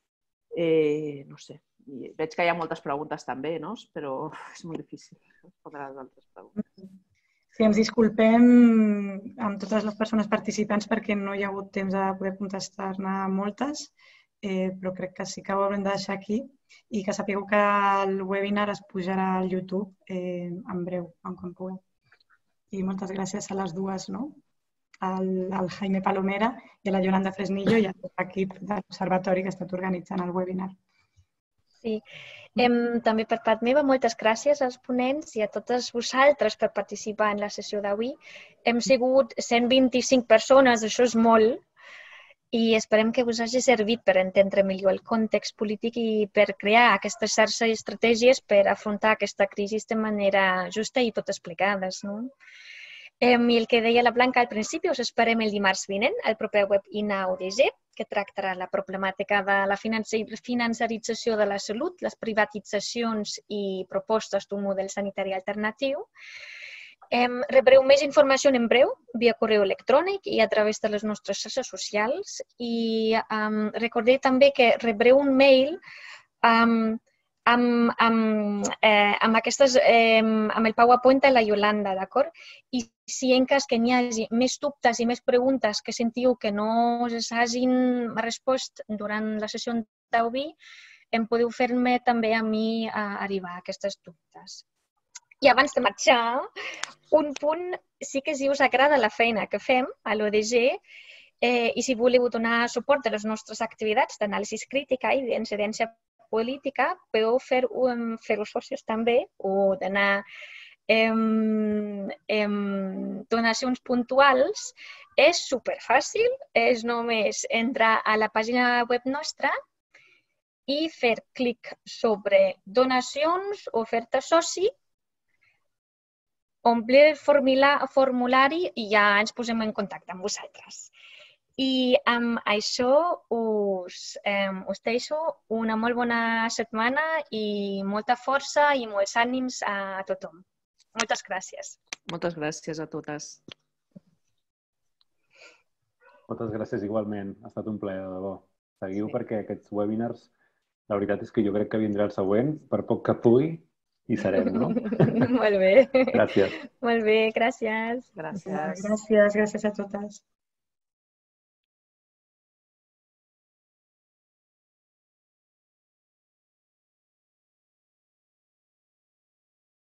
Eh, no sé, i veig que hi ha moltes preguntes també, no? Però és molt difícil respondre les altres preguntes. Sí, ens disculpem amb totes les persones participants perquè no hi ha hagut temps de poder contestar-ne moltes, eh, però crec que sí que ho haurem de deixar aquí i que sapigueu que el webinar es pujarà al YouTube eh, en breu, en quan pugueu. I moltes gràcies a les dues, no? Al, al Jaime Palomera i a la Yolanda Fresnillo i a tot l'equip de l'Observatori que ha estat organitzant el webinar. Sí. Em, també per part meva, moltes gràcies als ponents i a totes vosaltres per participar en la sessió d'avui. Hem sigut cent vint-i-cinc persones, això és molt, i esperem que us hagi servit per entendre millor el context polític i per crear aquestes xarxes i estratègies per afrontar aquesta crisi de manera justa i tot explicades, no? I el que deia la Blanca al principi, us esperem el dimarts vinent, al proper webinar U D G, que tractarà la problemàtica de la financerització de la salut, les privatitzacions i propostes d'un model sanitari alternatiu. Rebreu més informació en breu, via correu electrònic i a través de les nostres xarxes socials. I recordeu també que rebreu un mail amb Amb, amb, eh, amb, aquestes, eh, amb el PowerPoint de la Yolanda, d'acord? I si en cas que n'hi hagi més dubtes i més preguntes que sentiu que no us hagin respost durant la sessió d'avui, em podeu fer-me també a mi a arribar a aquestes dubtes. I abans de marxar, un punt, sí que si us agrada la feina que fem a l'O D G eh, i si voleu donar suport a les nostres activitats d'anàlisi crítica i d'incidència política, podeu fer-vos fer socis també o donar eh, eh, donacions puntuals. És superfàcil, és només entrar a la pàgina web nostra i fer clic sobre donacions, oferta soci, omplir el formulari i ja ens posem en contacte amb vosaltres. I amb això us, eh, us deixo una molt bona setmana i molta força i molts ànims a tothom. Moltes gràcies. Moltes gràcies a totes. Moltes gràcies igualment. Ha estat un plaer, de debò. Seguiu sí. Perquè aquests webinars, la veritat és que jo crec que vindrà el següent, per poc que pugui, hi serem, no? Molt bé. Gràcies. Molt bé, gràcies. Gràcies. Gràcies, gràcies a totes.